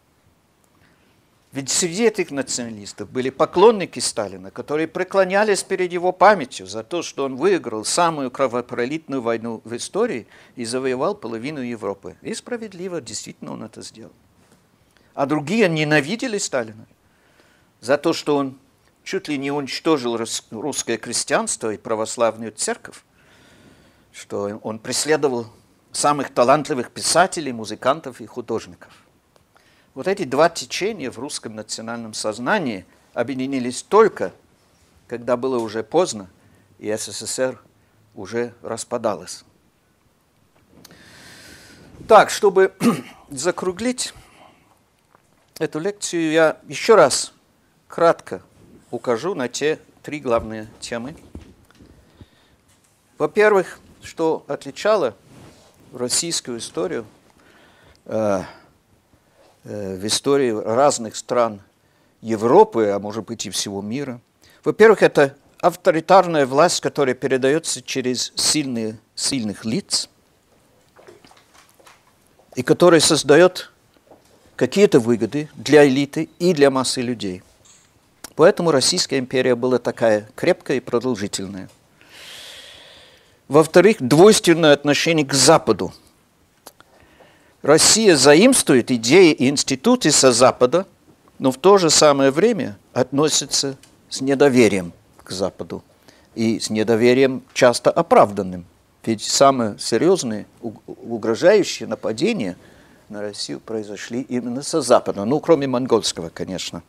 B: Ведь среди этих националистов были поклонники Сталина, которые преклонялись перед его памятью за то, что он выиграл самую кровопролитную войну в истории и завоевал половину Европы. И справедливо, действительно он это сделал. А другие ненавидели Сталина за то, что он чуть ли не уничтожил русское крестьянство и православную церковь, что он преследовал самых талантливых писателей, музыкантов и художников. Вот эти два течения в русском национальном сознании объединились только, когда было уже поздно, и СССР уже распадалась. Так, чтобы закруглить эту лекцию, я еще раз кратко укажу на те три главные темы. Во-первых, что отличало российскую историю э, э, в истории разных стран Европы, а может быть и всего мира. Во-первых, это авторитарная власть, которая передается через сильные, сильных лиц и которая создает какие-то выгоды для элиты и для массы людей. Поэтому Российская империя была такая крепкая и продолжительная. Во-вторых, двойственное отношение к Западу. Россия заимствует идеи и институты со Запада, но в то же самое время относится с недоверием к Западу. И с недоверием часто оправданным. Ведь самые серьезные угрожающие нападения на Россию произошли именно со Запада. Ну, кроме монгольского, конечно.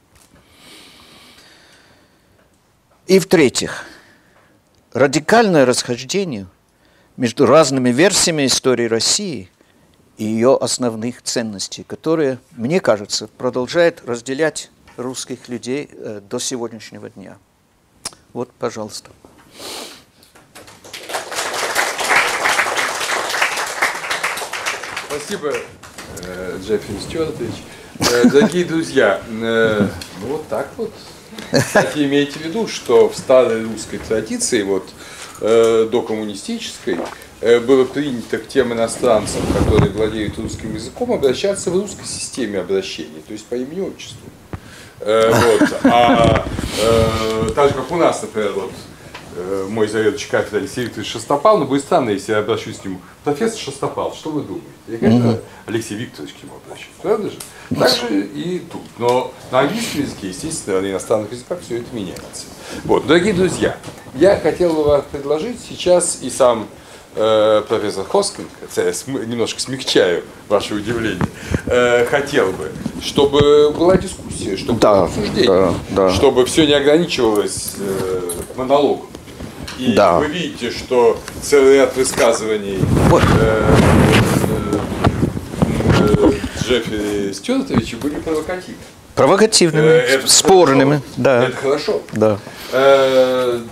B: И в-третьих, радикальное расхождение между разными версиями истории России и ее основных ценностей, которые, мне кажется, продолжают разделять русских людей э, до сегодняшнего дня. Вот, пожалуйста.
A: Спасибо, Джеффри Стюартович. Дорогие друзья, вот так вот. Кстати, имейте в виду, что в старой русской традиции, вот до коммунистической, было принято к тем иностранцам, которые владеют русским языком, обращаться в русской системе обращения, то есть по имени-отчеству. Вот. А так же, как у нас, например, вот, мой заведующий кафедрой Алексей Викторович Шестопал, но будет странно, если я обращусь к нему. Профессор Шестопал, что вы думаете? Я, конечно, mm-hmm. Алексей Викторович к нему обращаюсь, правда же? Так же и тут. Но на английском языке, естественно, на иностранных языках все это меняется. Вот, дорогие друзья, я хотел бы вам предложить сейчас и сам э, профессор Хоскинг, хотя я см- немножко смягчаю ваше удивление, э, хотел бы, чтобы была дискуссия, чтобы
B: да,
A: было обсуждение,
B: да, да.
A: чтобы все не ограничивалось э, монологом. И да. Вы видите, что целый ряд высказываний э, э, Джеффри Стюартовича были провокативными.
B: Провокативными,
A: э,
B: спорными.
A: Хорошо.
B: Да.
A: Это хорошо.
B: Да.
A: Э,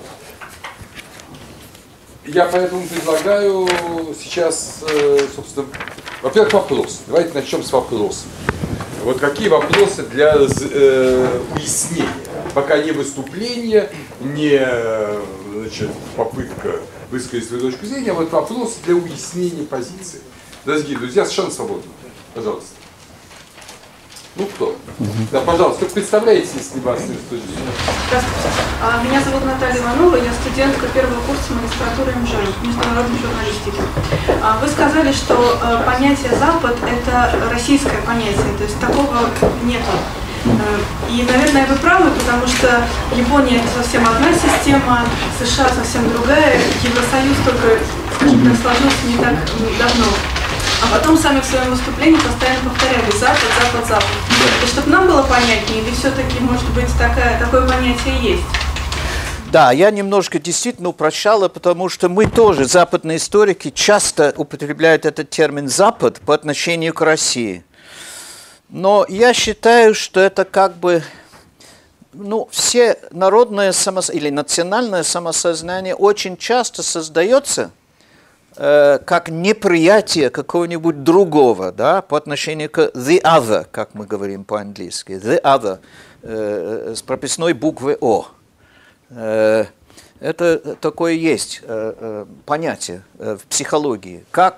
A: я поэтому предлагаю сейчас, э, собственно, во-первых, вопрос. Давайте начнем с вопроса. Вот какие вопросы для э, уяснения? Пока не выступление, не значит, попытка высказать свою точку зрения, а вот вопросы для уяснения позиции. Дорогие друзья, совершенно свободно. Пожалуйста. Ну кто? Угу. Да, пожалуйста, вы представляете, если вас не студия?
C: Здравствуйте. Меня зовут Наталья Иванова, я студентка первого курса магистратуры эм жэ, международной журналистики. Вы сказали, что понятие «Запад» – это российское понятие, то есть такого нету. И, наверное, вы правы, потому что Япония – это совсем одна система, США совсем другая, Евросоюз только, скажем так, сложился не так давно. А потом сами в своем выступлении постоянно повторяли «Запад, Запад, Запад». И чтобы нам было понятнее, или все-таки, может быть, такая, такое понятие есть?
B: Да, я немножко действительно упрощала, потому что мы тоже, западные историки, часто употребляют этот термин «Запад» по отношению к России. Но я считаю, что это как бы, ну, все народное самос... или национальное самосознание очень часто создается э, как неприятие какого-нибудь другого, да, по отношению к the other, как мы говорим по-английски, the other, э, с прописной буквы О. Э, это такое есть э, э, понятие э, в психологии, как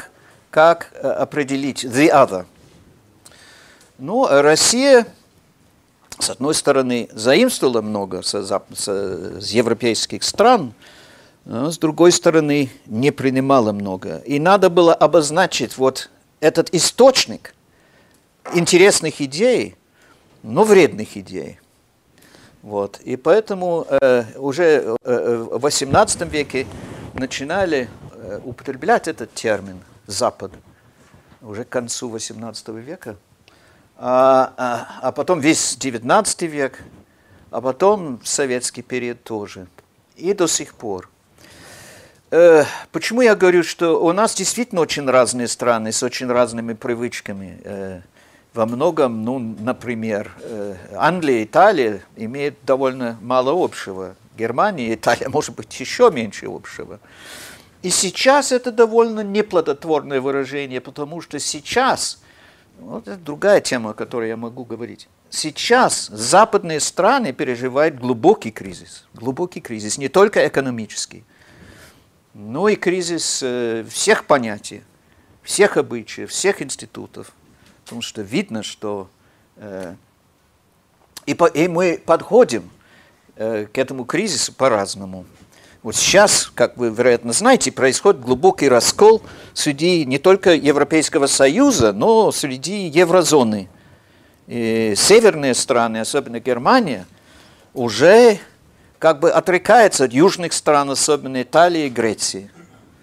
B: как определить the other. Ну, Россия, с одной стороны, заимствовала много с, с, с европейских стран, но с другой стороны, не принимала много. И надо было обозначить вот этот источник интересных идей, но вредных идей. Вот. И поэтому э, уже э, в восемнадцатом веке начинали э, употреблять этот термин «Запад», уже к концу восемнадцатого века, а, а, а потом весь девятнадцатый век, а потом советский период тоже, и до сих пор. Э, почему я говорю, что у нас действительно очень разные страны с очень разными привычками? Э, Во многом, ну, например, Англия и Италия имеют довольно мало общего. Германия и Италия, может быть, еще меньше общего. И сейчас это довольно неплодотворное выражение, потому что сейчас, вот это другая тема, о которой я могу говорить, сейчас западные страны переживают глубокий кризис. Глубокий кризис, не только экономический, но и кризис всех понятий, всех обычаев, всех институтов. Потому что видно, что э, и, по, и мы подходим э, к этому кризису по-разному. Вот сейчас, как вы, вероятно, знаете, происходит глубокий раскол среди не только Европейского Союза, но среди еврозоны. И северные страны, особенно Германия, уже как бы отрекаются от южных стран, особенно Италии и Греции.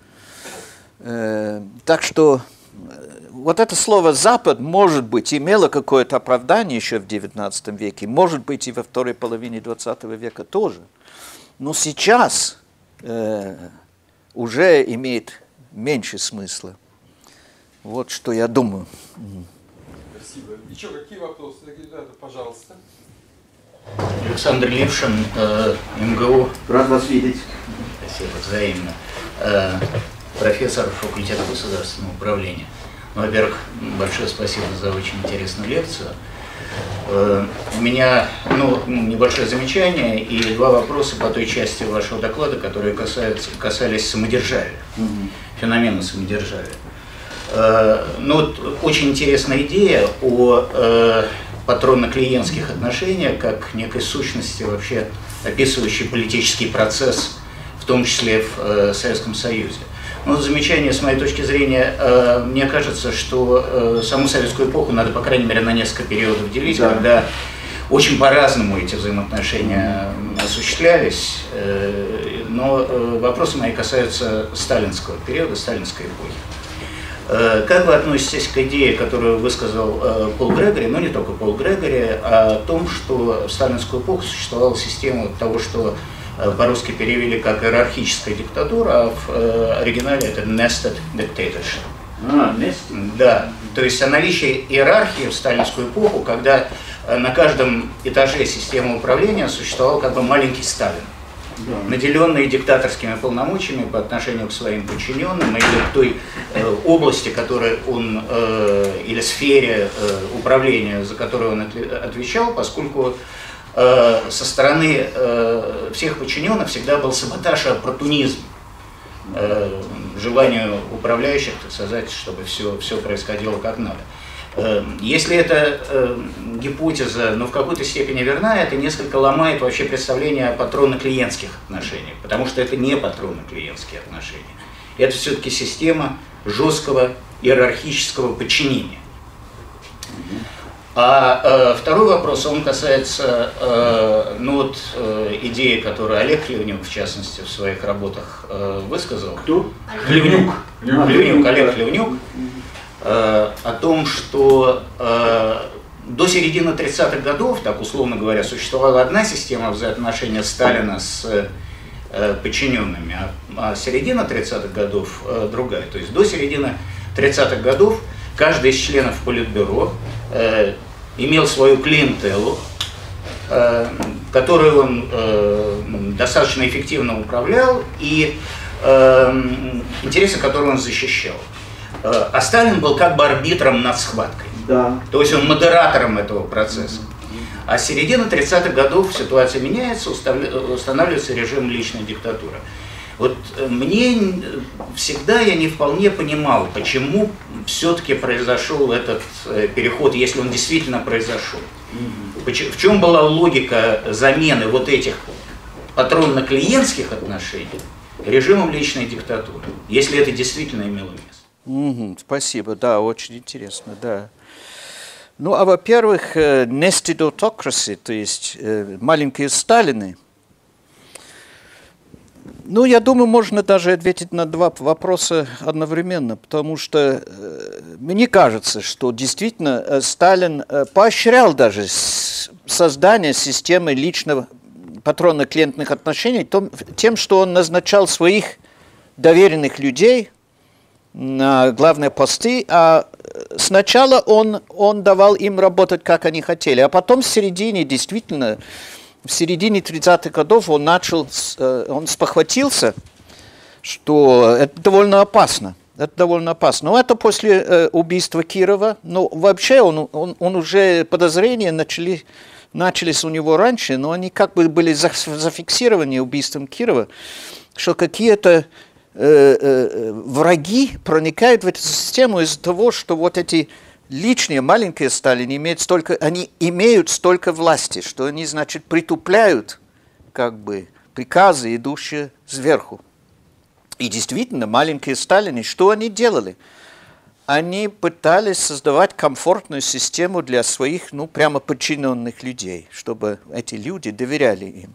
B: Э, так что вот это слово «Запад», может быть, имело какое-то оправдание еще в девятнадцатом веке, может быть, и во второй половине двадцатого века тоже. Но сейчас э, уже имеет меньше смысла. Вот что я думаю.
A: Спасибо. Еще какие вопросы? Ребята, пожалуйста.
D: Александр Левшин, э, МГУ.
B: Рад вас видеть.
D: Спасибо, взаимно. Э, профессор факультета государственного управления. Во-первых, большое спасибо за очень интересную лекцию. У меня ну, небольшое замечание и два вопроса по той части вашего доклада, которые касаются, касались самодержавия, mm-hmm. феномена самодержавия. Ну, вот, очень интересная идея о патронно-клиентских отношениях как некой сущности, вообще описывающей политический процесс, в том числе в Советском Союзе. Ну, замечание, с моей точки зрения, э, мне кажется, что э, саму советскую эпоху надо, по крайней мере, на несколько периодов делить, да. Когда очень по-разному эти взаимоотношения осуществлялись, э, но э, вопросы мои касаются сталинского периода, сталинской эпохи. Э, как вы относитесь к идее, которую высказал э, Пол Грегори, но не только Пол Грегори, а о том, что в сталинскую эпоху существовала система того, что по-русски перевели как иерархическая диктатура, а в э, оригинале это nested dictatorship.
B: А, nested?
D: Да, то есть о наличии иерархии в сталинскую эпоху, когда э, на каждом этаже системы управления существовал как бы маленький Сталин, да. наделенный диктаторскими полномочиями по отношению к своим подчиненным или к той э, области, которой он, э, или сфере э, управления, за которую он отвечал, поскольку со стороны э, всех подчиненных всегда был саботаж и оппортунизм, э, желание управляющих, так сказать, чтобы все, все происходило как надо. Э, если эта э, гипотеза, но в какой-то степени верна, это несколько ломает вообще представление о патронно-клиентских отношениях, потому что это не патронно-клиентские отношения. Это все-таки система жесткого иерархического подчинения. А э, второй вопрос, он касается э, ну вот, э, идеи, которую Олег Хлевнюк, в частности, в своих работах э, высказал.
B: Кто?
D: Хлевнюк. Хлевнюк, Олег Хлевнюк. Э, о том, что э, до середины тридцатых годов, так условно говоря, существовала одна система взаимоотношения Сталина с э, подчиненными, а, а середина тридцатых годов э, другая. То есть до середины тридцатых годов каждый из членов Политбюро э, имел свою клиентелу, э, которую он э, достаточно эффективно управлял и э, интересы которых он защищал. Э, а Сталин был как бы арбитром над схваткой, да. То есть он модератором этого процесса. А с середины тридцатых годов ситуация меняется, устанавливается режим личной диктатуры. Вот мне всегда я не вполне понимал, почему все-таки произошел этот переход, если он действительно произошел. В чем была логика замены вот этих патронно-клиентских отношений режимом личной диктатуры, если это действительно имело место?
B: Угу, спасибо, да, очень интересно, да. Ну, а во-первых, nested autocracy, то есть маленькие Сталины. Ну, я думаю, можно даже ответить на два вопроса одновременно, потому что э, мне кажется, что действительно э, Сталин э, поощрял даже создание системы личного патронно-клиентных отношений том, тем, что он назначал своих доверенных людей на главные посты, а сначала он, он давал им работать, как они хотели, а потом в середине действительно... В середине тридцатых годов он начал, он спохватился, что это довольно опасно. Это довольно опасно. Но это после э, убийства Кирова. Но вообще он, он, он уже подозрения начали, начались у него раньше, но они как бы были зафиксированы убийством Кирова, что какие-то э, э, враги проникают в эту систему из-за того, что вот эти... Личные маленькие Сталины имеют столько, они имеют столько власти, что они, значит, притупляют как бы приказы, идущие сверху. И действительно, маленькие Сталины, что они делали? Они пытались создавать комфортную систему для своих, ну, прямо подчиненных людей, чтобы эти люди доверяли им.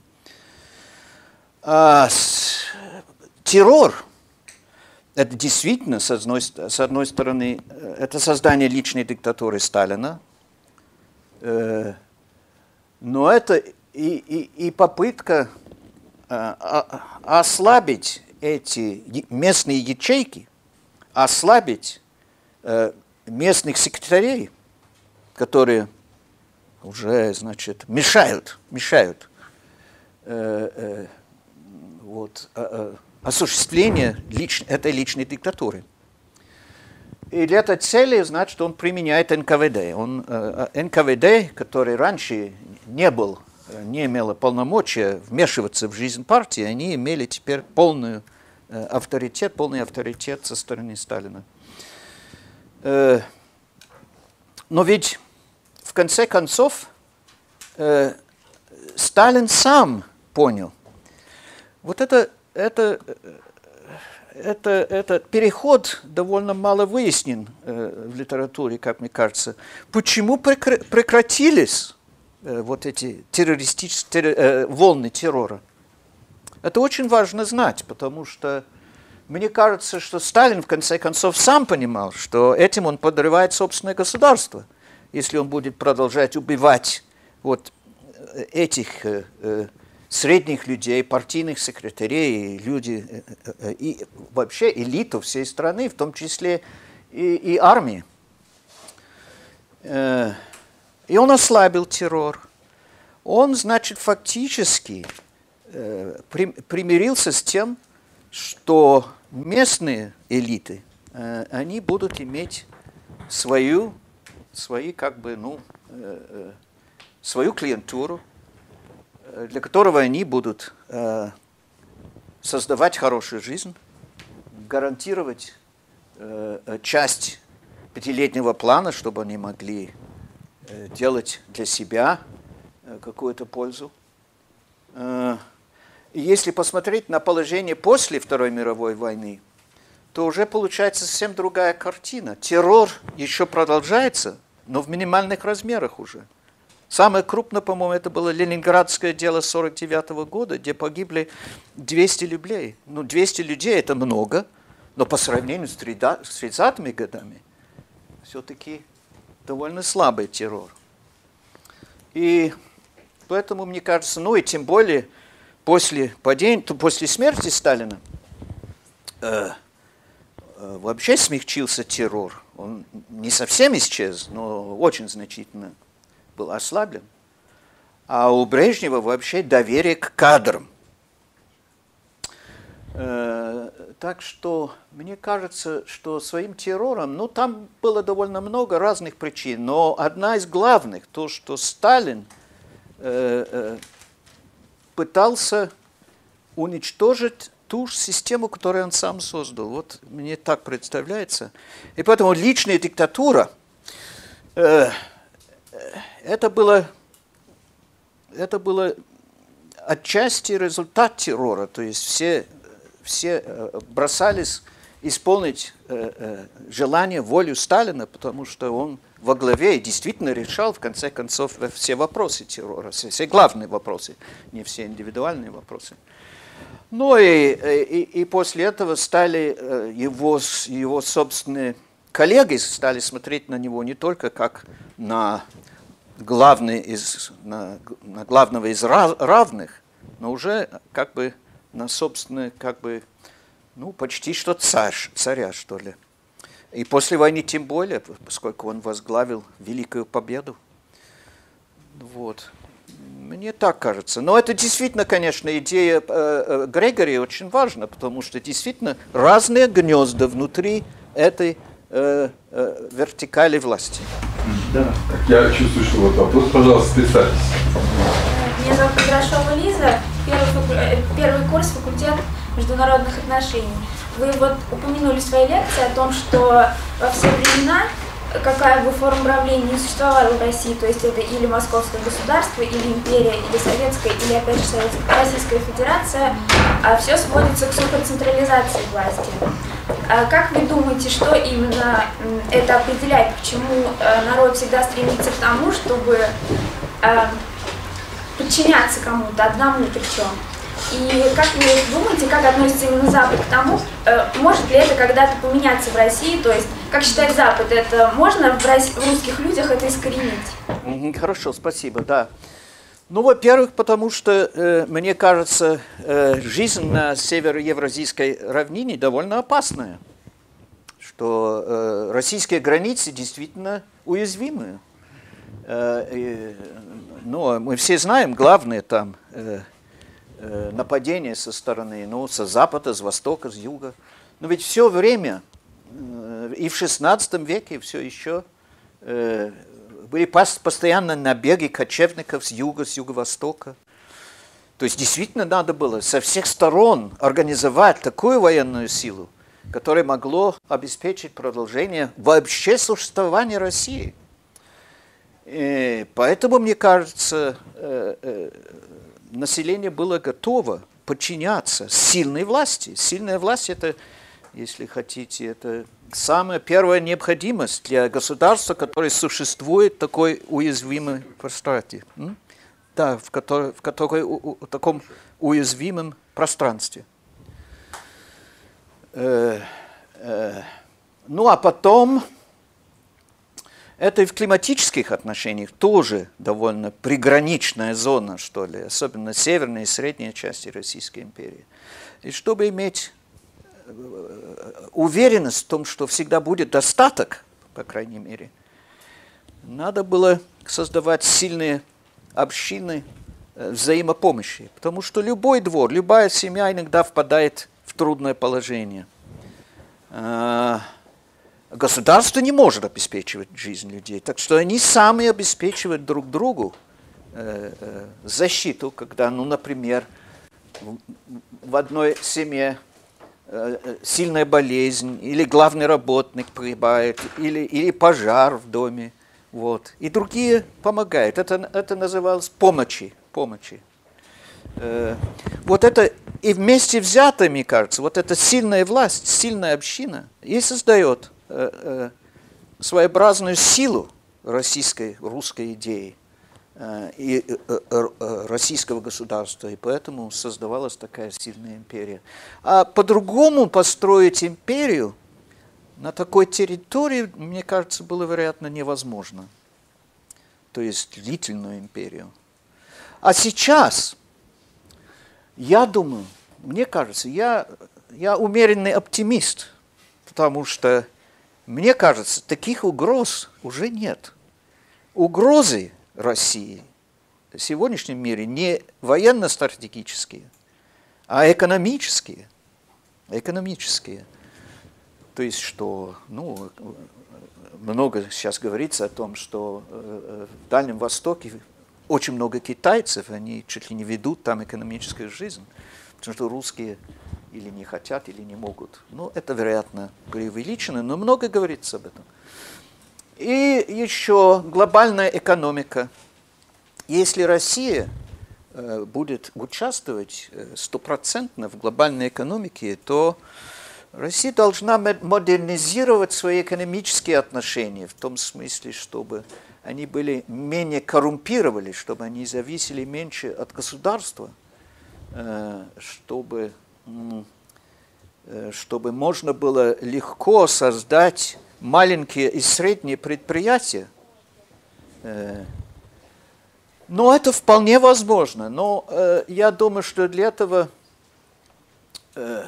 B: А с... террор. Это действительно, с одной, с одной стороны, это создание личной диктатуры Сталина, э, но это и, и, и попытка э, ослабить эти местные ячейки, ослабить э, местных секретарей, которые уже, значит, мешают, мешают э, э, вот, э, осуществление лич, этой личной диктатуры. И для этой цели, значит, он применяет эн ка вэ дэ. Он, э, эн ка вэ дэ, который раньше не был, не имел полномочия вмешиваться в жизнь партии, они имели теперь полный э, авторитет, полный авторитет со стороны Сталина. Э, но ведь, в конце концов, э, Сталин сам понял, вот это Это, это, этот переход довольно мало выяснен э, в литературе, как мне кажется. Почему прекр- прекратились э, вот эти террористические террор, э, волны террора? Это очень важно знать, потому что мне кажется, что Сталин в конце концов сам понимал, что этим он подрывает собственное государство, если он будет продолжать убивать вот этих э, э, средних людей, партийных секретарей, люди, и вообще элиту всей страны, в том числе и, и армии. И он ослабил террор. Он, значит, фактически примирился с тем, что местные элиты, они будут иметь свою, свои, как бы, ну, свою клиентуру, для которого они будут э, создавать хорошую жизнь, гарантировать э, часть пятилетнего плана, чтобы они могли э, делать для себя э, какую-то пользу. Э, и если посмотреть на положение после Второй мировой войны, то уже получается совсем другая картина. Террор еще продолжается, но в минимальных размерах уже. Самое крупное, по-моему, это было ленинградское дело сорок девятого года, где погибли двести людей. Ну, двести людей – это много, но по сравнению с тридцатыми годами все-таки довольно слабый террор. И поэтому, мне кажется, ну и тем более после падения, после смерти Сталина э, э, вообще смягчился террор. Он не совсем исчез, но очень значительно был ослаблен, а у Брежнева вообще доверие к кадрам. Э, так что мне кажется, что своим террором, ну там было довольно много разных причин, но одна из главных, то, что Сталин э, э, пытался уничтожить ту же систему, которую он сам создал. Вот мне так представляется. И поэтому личная диктатура, э, это было, это было отчасти результат террора. То есть все, все бросались исполнить э, э, желание, волю Сталина, потому что он во главе и действительно решал, в конце концов, все вопросы террора, все, все главные вопросы, не все индивидуальные вопросы. Ну и, и, и после этого стали его, его собственные коллеги стали смотреть на него не только как на, главный из, на, на главного из равных, но уже как бы на собственное, как бы, ну, почти что царь, царя, что ли. И после войны тем более, поскольку он возглавил великую победу. Вот. Мне так кажется. Но это действительно, конечно, идея э, Грегори очень важна, потому что действительно разные гнезда внутри этой э, э, вертикали власти.
A: Да. Я чувствую, что вот вопрос, пожалуйста, представьтесь.
E: Меня зовут Кондрашова Лиза, первый, первый курс, факультет международных отношений. Вы вот упомянули в своей лекции о том, что во все времена, какая бы форма правления не существовала в России, то есть это или Московское государство, или империя, или Советская, или опять же Российская Федерация, а все сводится к суперцентрализации власти. А как вы думаете, что именно это определяет, почему народ всегда стремится к тому, чтобы подчиняться кому-то, одному причем? И как вы думаете, как относится именно Запад к тому, может ли это когда-то поменяться в России, то есть, как считает Запад, это можно в, России, в русских людях это искоренить?
B: Хорошо, спасибо, да. Ну, во-первых, потому что, э, мне кажется, э, жизнь на северо-евразийской равнине довольно опасная, что э, российские границы действительно уязвимы. Э, э, но мы все знаем, главное там э, э, нападение со стороны, ну, со запада, с востока, с юга. Но ведь все время, э, и в шестнадцатом веке все еще э, были постоянно набеги кочевников с юга, с юго-востока. То есть действительно надо было со всех сторон организовать такую военную силу, которая могла обеспечить продолжение вообще существования России. И поэтому, мне кажется, население было готово подчиняться сильной власти. Сильная власть – это, если хотите, это самая первая необходимость для государства, которое существует в такой уязвимой пространстве. Да, в, которой, в, которой, в таком уязвимом пространстве. Э, э, ну, а потом, это и в климатических отношениях тоже довольно приграничная зона, что ли, особенно северная и средняя части Российской империи. И чтобы иметь уверенность в том, что всегда будет достаток, по крайней мере, надо было создавать сильные общины взаимопомощи, потому что любой двор, любая семья иногда впадает в трудное положение. Государство не может обеспечивать жизнь людей, так что они сами обеспечивают друг другу защиту, когда, ну, например, в одной семье сильная болезнь, или главный работник погибает, или, или пожар в доме. Вот. И другие помогают. Это, это называлось помощи. помощи. Э, вот это и вместе взятое, мне кажется, вот эта сильная власть, сильная община и создает э, э, своеобразную силу российской, русской идеи э, и э, э, российского государства. И поэтому создавалась такая сильная империя. А по-другому построить империю на такой территории, мне кажется, было, вероятно, невозможно. То есть длительную империю. А сейчас, я думаю, мне кажется, я, я умеренный оптимист, потому что, мне кажется, таких угроз уже нет. Угрозы России в сегодняшнем мире не военно-стратегические, а экономические. Экономические. То есть, что, ну, много сейчас говорится о том, что э, в Дальнем Востоке очень много китайцев, они чуть ли не ведут там экономическую жизнь, потому что русские или не хотят, или не могут. Ну, это, вероятно, преувеличено, но много говорится об этом. И еще глобальная экономика. Если Россия э, будет участвовать стопроцентно в глобальной экономике, то Россия должна модернизировать свои экономические отношения в том смысле, чтобы они были менее коррумпированы, чтобы они зависели меньше от государства, э, чтобы, э, чтобы можно было легко создать маленькие и средние предприятия. Э, но это вполне возможно. Но э, я думаю, что для этого э,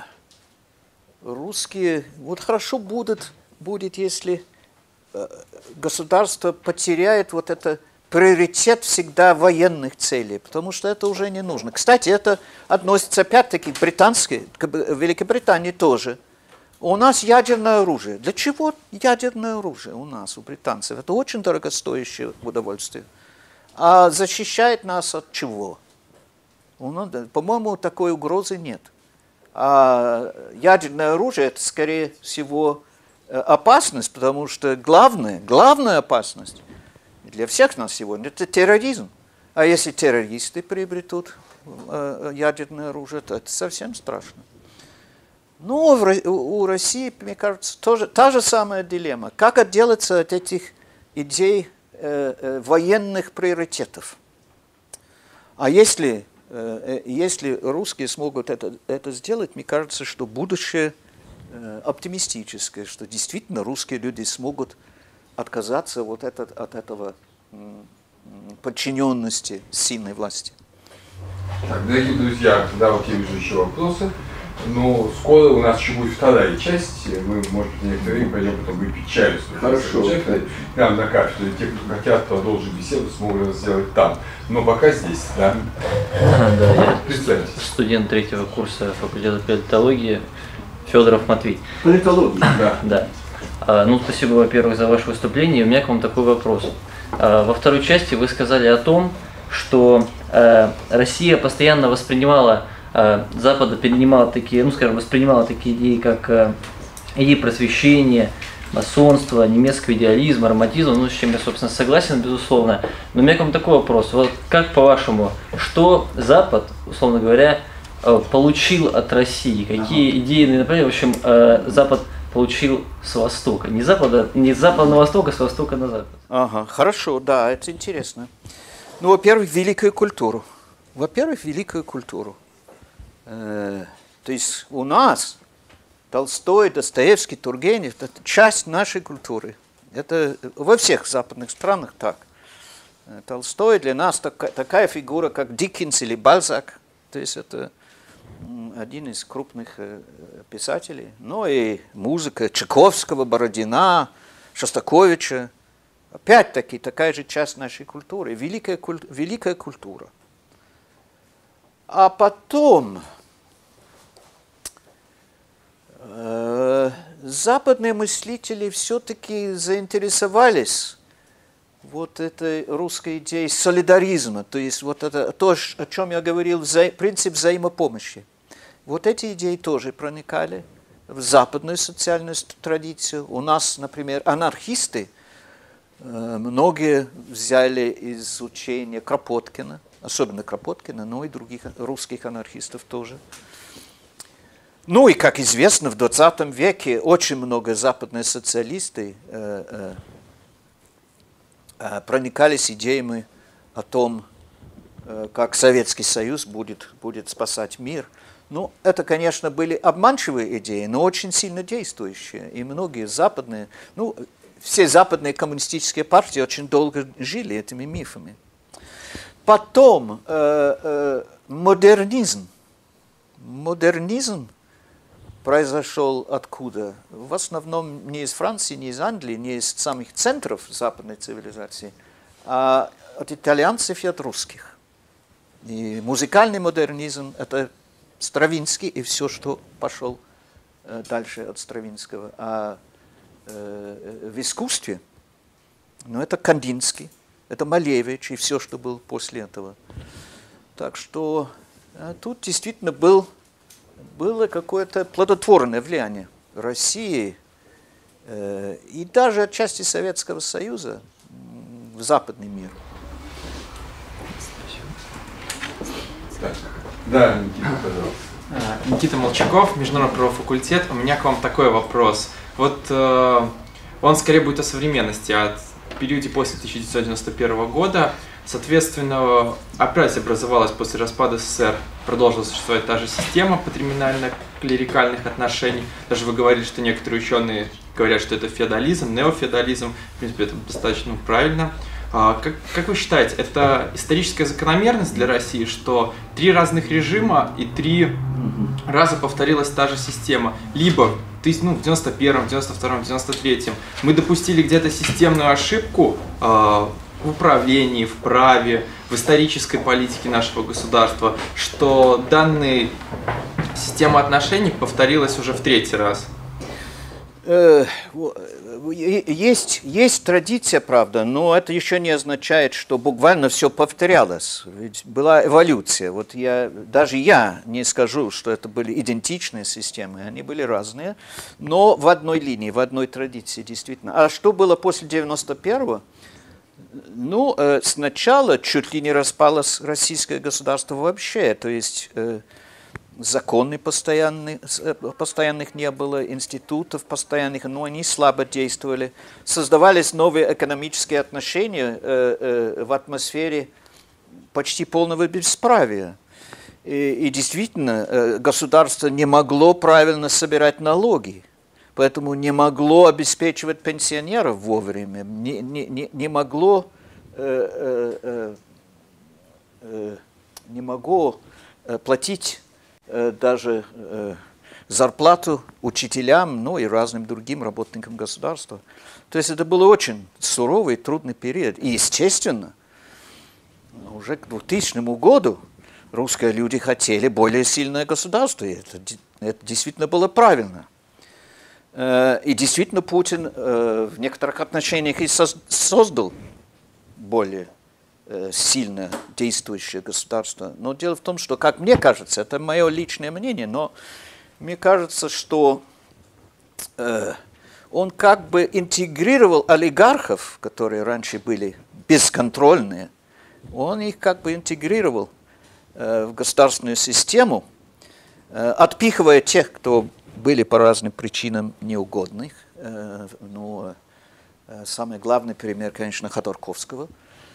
B: русские, вот хорошо будет, будет, если э, государство потеряет вот это приоритет всегда военных целей, потому что это уже не нужно. Кстати, это относится опять-таки к британской, к Великобритании тоже. У нас ядерное оружие. Для чего ядерное оружие у нас, у британцев? Это очень дорогостоящее удовольствие. А защищает нас от чего? По-моему, такой угрозы нет. А ядерное оружие – это, скорее всего, опасность, потому что главная, главная опасность для всех нас сегодня – это терроризм. А если террористы приобретут ядерное оружие, то это совсем страшно. Ну, у России, мне кажется, тоже та же самая дилемма. Как отделаться от этих идей э, э, военных приоритетов? А если, э, если русские смогут это, это сделать, мне кажется, что будущее э, оптимистическое, что действительно русские люди смогут отказаться вот это, от этого э, подчиненности сильной власти.
A: Так, дорогие друзья, да, вот я вижу еще вопросы. Но скоро у нас еще будет вторая часть. Мы, может быть, некоторое время пойдем потом выпить чаю.
B: Хорошо.
A: Прямо на кафедре. Те, кто хотят продолжить беседу, смогут это сделать там. Но пока здесь, да?
F: Да, я
A: Представьтесь.
F: студент третьего курса факультета политологии Федоров Матвей.
B: Политология.
A: Да.
F: Да. А, ну, спасибо, во-первых, за ваше выступление. У меня к вам такой вопрос. А, во второй части вы сказали о том, что а, Россия постоянно воспринимала Запада перенимала такие, ну скажем, воспринимала такие идеи, как э, идеи просвещения, масонства, немецкого идеализма, романтизма, ну с чем я, собственно, согласен, безусловно. Но у меня к вам такой вопрос. Вот как по-вашему, что Запад, условно говоря, э, получил от России? Какие ага. идеи, например, в общем, э, Запад получил с Востока? Не Запада, не с Запада на Восток, а с Востока на Запад.
B: Ага, хорошо, да, это интересно. Ну, во-первых, великую культуру. Во-первых, великую культуру. То есть у нас Толстой, Достоевский, Тургенев – это часть нашей культуры. Это во всех западных странах так. Толстой для нас такая, такая фигура, как Диккенс или Бальзак. То есть это один из крупных писателей. Ну и музыка Чайковского, Бородина, Шостаковича. Опять-таки такая же часть нашей культуры. Великая, куль- великая культура. А потом э, западные мыслители все-таки заинтересовались вот этой русской идеей солидаризма, то есть вот это то, о чем я говорил, вза- принцип взаимопомощи. Вот эти идеи тоже проникали в западную социальную традицию. У нас, например, анархисты, э, многие взяли из учения Кропоткина, особенно Кропоткина, но и других русских анархистов тоже. Ну и, как известно, в двадцатом веке очень много западные социалисты э, э, проникались идеями о том, э, как Советский Союз будет, будет спасать мир. Ну, это, конечно, были обманчивые идеи, но очень сильно действующие. И многие западные, ну, все западные коммунистические партии очень долго жили этими мифами. Потом э, э, модернизм. Модернизм произошел откуда? В основном не из Франции, не из Англии, не из самых центров западной цивилизации, а от итальянцев и от русских. И музыкальный модернизм – это Стравинский и все, что пошел э, дальше от Стравинского. А э, в искусстве, ну, это Кандинский. Это Малевич и все, что было после этого. Так что а тут действительно был было какое-то плодотворное влияние России э, и даже отчасти Советского Союза в западный мир.
A: Да, Никита, пожалуйста.
G: Никита Молчаков, Международный правовой факультет. У меня к вам такой вопрос. Вот э, он скорее будет о современности, о периоде после тысяча девятьсот девяносто первого года. Соответственно, опять образовалась после распада СССР, продолжила существовать та же система патримониально-клерикальных отношений. Даже вы говорили, что некоторые ученые говорят, что это феодализм, неофеодализм. В принципе, это достаточно правильно. А, как, как вы считаете, это историческая закономерность для России, что три разных режима и три раза повторилась та же система? Либо ну, в девяносто первом, девяносто втором, девяносто третьем мы допустили где-то системную ошибку, а, в управлении, в праве, в исторической политике нашего государства, что данная система отношений повторилась уже в третий раз?
B: Есть, есть традиция, правда, но это еще не означает, что буквально все повторялось. Ведь была эволюция. Вот я, даже я не скажу, что это были идентичные системы, они были разные, но в одной линии, в одной традиции, действительно. А что было после девяносто первого? Ну, э, сначала чуть ли не распалось российское государство вообще, то есть э, законы постоянных, постоянных не было, институтов постоянных, но они слабо действовали. Создавались новые экономические отношения э, э, в атмосфере почти полного бесправия. И, и действительно, э, государство не могло правильно собирать налоги. Поэтому не могло обеспечивать пенсионеров вовремя, не, не, не могло, э, э, э, не могло платить э, даже э, зарплату учителям, ну и разным другим работникам государства. То есть это был очень суровый, трудный период. И, естественно, уже к двухтысячному году русские люди хотели более сильное государство, и это, это действительно было правильно. И действительно Путин в некоторых отношениях и создал более сильно действующее государство. Но дело в том, что, как мне кажется, это мое личное мнение, но мне кажется, что он как бы интегрировал олигархов, которые раньше были бесконтрольные, он их как бы интегрировал в государственную систему, отпихивая тех, кто были по разным причинам неугодных. Ну, самый главный пример, конечно, Ходорковского.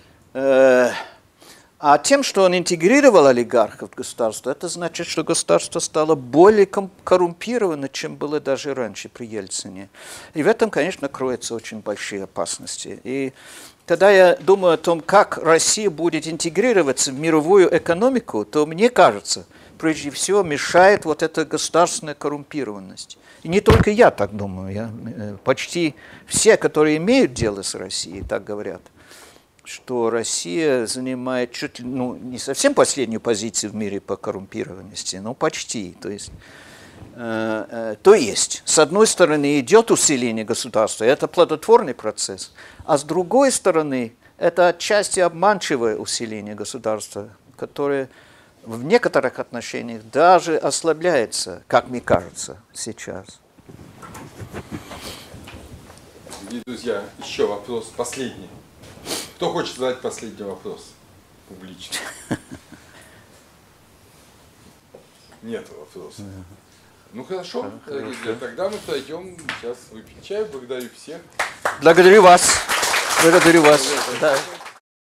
B: А тем, что он интегрировал олигархов в государство, это значит, что государство стало более коррумпировано, чем было даже раньше при Ельцине. И в этом, конечно, кроются очень большие опасности. И когда я думаю о том, как Россия будет интегрироваться в мировую экономику, то мне кажется, прежде всего мешает вот эта государственная коррумпированность. И не только я так думаю, я, почти все, которые имеют дело с Россией, так говорят, что Россия занимает чуть ли, ну, не совсем последнюю позицию в мире по коррумпированности, но почти. То есть, э, э, то есть, с одной стороны, идет усиление государства, это плодотворный процесс, а с другой стороны, это отчасти обманчивое усиление государства, которое в некоторых отношениях даже ослабляется, как мне кажется, сейчас.
A: Дорогие друзья, еще вопрос последний. Кто хочет задать последний вопрос публично? Нет вопросов. Ну хорошо, дорогие друзья, тогда мы пойдем сейчас выпить чай. Благодарю всех.
B: Благодарю вас. Благодарю вас. Да.